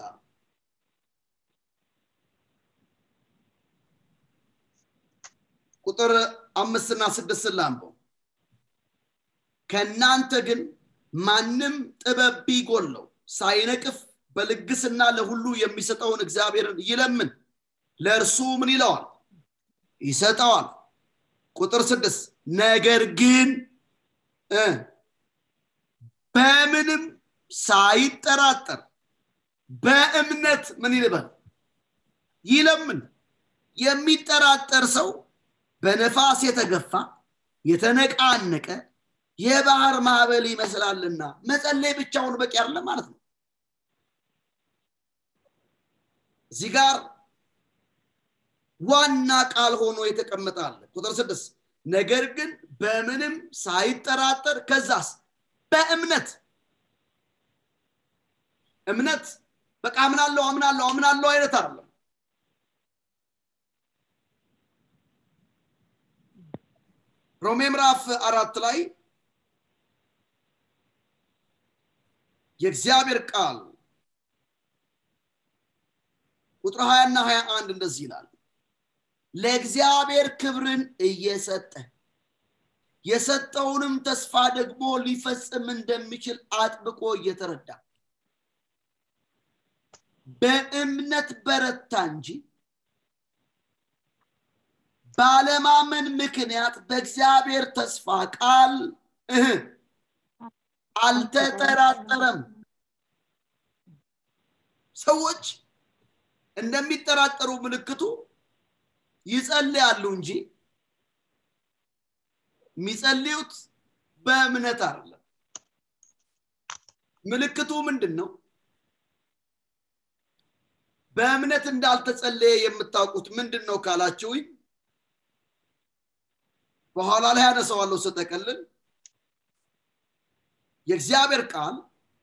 ቁጥር አምስት እና ስድስት ላንበው ከናንተ ግን ማንንም ጥበብ ቢጎለው ሳይነቅፍ በልግስና ለሁሉ የሚሰጠውን እግዚአብሔርን ይለምን ለእርሱ ምን ይለዋል ይሰጣዋል ቁጥር ስድስት ነገር ግን እ በምንም ሳይጠራጠር በእምነት ምን ይልበል ይለምን የሚጠራጠር ሰው በነፋስ የተገፋ የተነቃነቀ የባህር ማዕበል ይመስላልና መጸለይ ብቻውን በቂ አይደለም ማለት ነው እዚህ ጋር ዋና ቃል ሆኖ የተቀመጣል ቁጥር ስድስት ነገር ግን በምንም ሳይጠራጠር ከዛስ በእምነት እምነት በቃ አምናለሁ አምናለሁ አምናለሁ አይነት አይደለም ሮሜ ምዕራፍ አራት ላይ የእግዚአብሔር ቃል ቁጥር ሃያ እና ሃያ አንድ እንደዚህ ይላል ለእግዚአብሔር ክብርን እየሰጠ የሰጠውንም ተስፋ ደግሞ ሊፈጽም እንደሚችል አጥብቆ እየተረዳ በእምነት በረታ እንጂ ባለማመን ምክንያት በእግዚአብሔር ተስፋ ቃል እህ አልተጠራጠረም ሰዎች እንደሚጠራጠሩ ምልክቱ ይጸልያሉ እንጂ የሚጸልዩት በእምነት አይደለም ምልክቱ ምንድነው በእምነት እንዳልተጸለየ የምታውቁት ምንድነው ካላችሁኝ በኋላ ላይ ያነሳዋለሁ ሰጠቀልን የእግዚአብሔር ቃል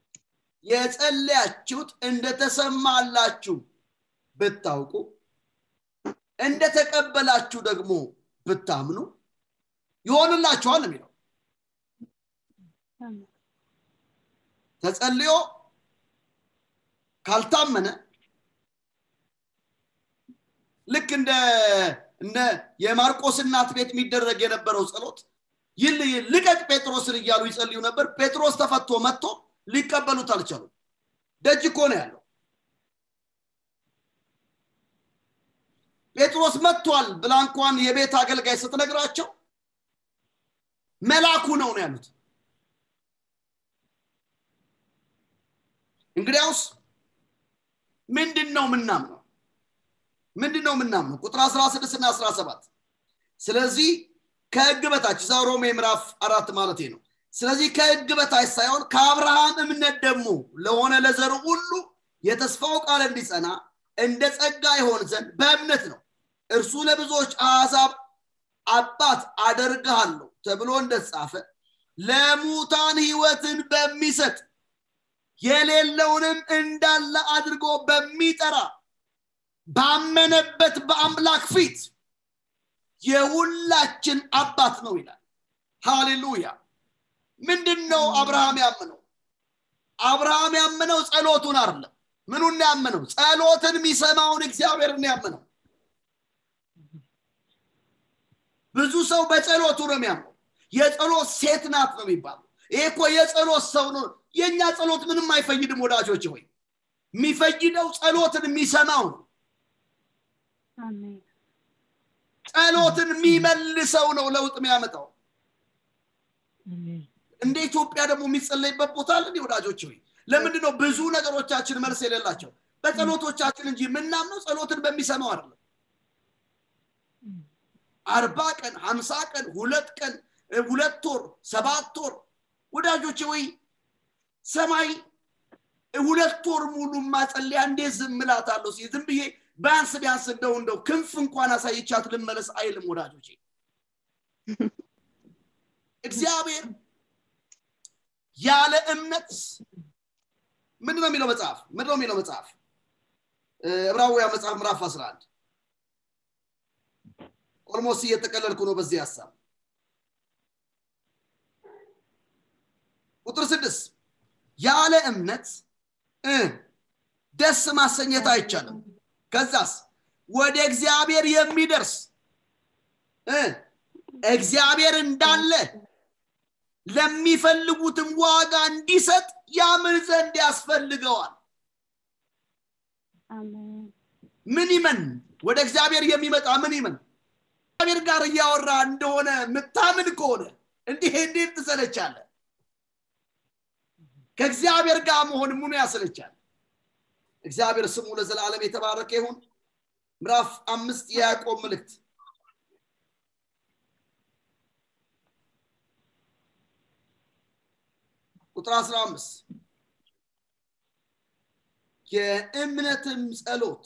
የጸለያችሁት እንደተሰማላችሁ ብታውቁ እንደተቀበላችሁ ደግሞ ብታምኑ ይሆንላችኋል ነው ተጸልዮ ካልታመነ ልክ እንደ እንደ የማርቆስ እናት ቤት የሚደረግ የነበረው ጸሎት ይል ልቀቅ ጴጥሮስን እያሉ ይጸልዩ ነበር ጴጥሮስ ተፈቶ መጥቶ ሊቀበሉት አልቻሉም ደጅ እኮ ነው ያለው ጴጥሮስ መጥቷል ብላ እንኳን የቤት አገልጋይ ስትነግራቸው መላኩ ነው ነው ያሉት እንግዲያውስ ምንድነው ምናምነው ምንድነው ምናምነው ቁጥር አስራ ስድስት እና አስራ ሰባት ስለዚህ ከሕግ በታች ዛው ሮሜ ምዕራፍ አራት ማለት ነው ስለዚህ ከሕግ በታች ሳይሆን ከአብርሃም እምነት ደግሞ ለሆነ ለዘሩ ሁሉ የተስፋው ቃል እንዲጸና እንደ ጸጋ ይሆን ዘንድ በእምነት ነው እርሱ ለብዙዎች አሕዛብ አባት አደርጋለሁ ተብሎ እንደጻፈ ለሙታን ሕይወትን በሚሰጥ የሌለውንም እንዳለ አድርጎ በሚጠራ ባመነበት በአምላክ ፊት የሁላችን አባት ነው ይላል ሃሌሉያ ምንድነው አብርሃም ያመነው አብርሃም ያመነው ጸሎቱን አይደለም ምኑን ያመነው ጸሎትን የሚሰማውን እግዚአብሔርን ያመነው ብዙ ሰው በጸሎቱ ነው የሚያምነው የጸሎት ሴት ናት ነው የሚባለው ይሄ እኮ የጸሎት ሰው ነው የኛ ጸሎት ምንም አይፈይድም ወዳጆች ሆይ የሚፈይደው ጸሎትን የሚሰማው አሜን ጸሎትን የሚመልሰው ነው ለውጥ የሚያመጣው እንደ ኢትዮጵያ ደግሞ የሚጸለይበት ቦታ አለ ወዳጆች ሆይ ለምንድን ነው ብዙ ነገሮቻችን መልስ የሌላቸው በጸሎቶቻችን እንጂ ምናምነው ጸሎትን በሚሰማው አይደለም አርባ ቀን ሃምሳ ቀን ሁለት ቀን ሁለት ወር ሰባት ወር ወዳጆች ሆይ ሰማይ ሁለት ወር ሙሉ ማጸለያ እንደ ዝምላታለሁ ሲዝም ብዬ ባንስ ቢያንስ እንደው እንደው ክንፍ እንኳን አሳይቻት ልመለስ አይልም ወዳጆቼ እግዚአብሔር ያለ እምነት ምንድነው የሚለው መጽሐፍ ምንድነው የሚለው መጽሐፍ ዕብራውያን መጽሐፍ ምዕራፍ አስራ አንድ ኦልሞስት እየተቀለልኩ ነው በዚህ ሐሳብ ቁጥር ስድስት ያለ እምነት ደስ ማሰኘት አይቻልም ከዛስ ወደ እግዚአብሔር የሚደርስ እግዚአብሔር እንዳለ ለሚፈልጉትም ዋጋ እንዲሰጥ ያምን ዘንድ ያስፈልገዋል አሜን ምን ይመን ወደ እግዚአብሔር የሚመጣ ምን ይመን እግዚአብሔር ጋር ያወራ እንደሆነ ምታምን ከሆነ እንዲህ እንዴት ትሰለቻለህ ከእግዚአብሔር ጋር መሆን ምን ያሰለቻል እግዚአብሔር ስሙ ለዘላለም የተባረከ ይሁን ምዕራፍ አምስት የያዕቆብ መልእክት ቁጥር አስራ አምስት የእምነትም ጸሎት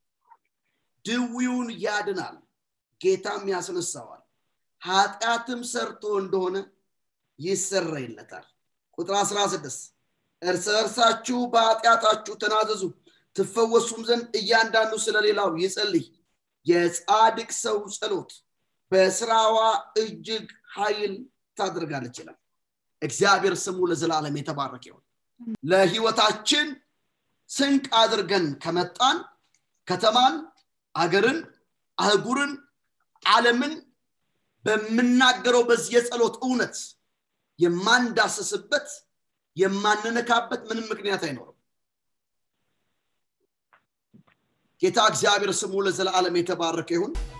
ድውዩን ያድናል ጌታም ያስነሳዋል ኃጢአትም ሰርቶ እንደሆነ ይሰረይለታል ቁጥር አስራ ስድስት እርስ በርሳችሁ በኃጢአታችሁ ተናዘዙ ትፈወሱም ዘንድ እያንዳንዱ ስለሌላው ይጸልይ የጻድቅ ሰው ጸሎት በስራዋ እጅግ ኃይል ታደርጋለች ይላል እግዚአብሔር ስሙ ለዘላለም የተባረከ ይሁን ለህይወታችን ስንቅ አድርገን ከመጣን ከተማን አገርን አህጉርን ዓለምን በመናገረው በዚህ የጸሎት እውነት የማንዳሰስበት የማንነካበት ምንም ምክንያት አይኖርም ጌታ እግዚአብሔር ስሙ ለዘላለም የተባረከ ይሁን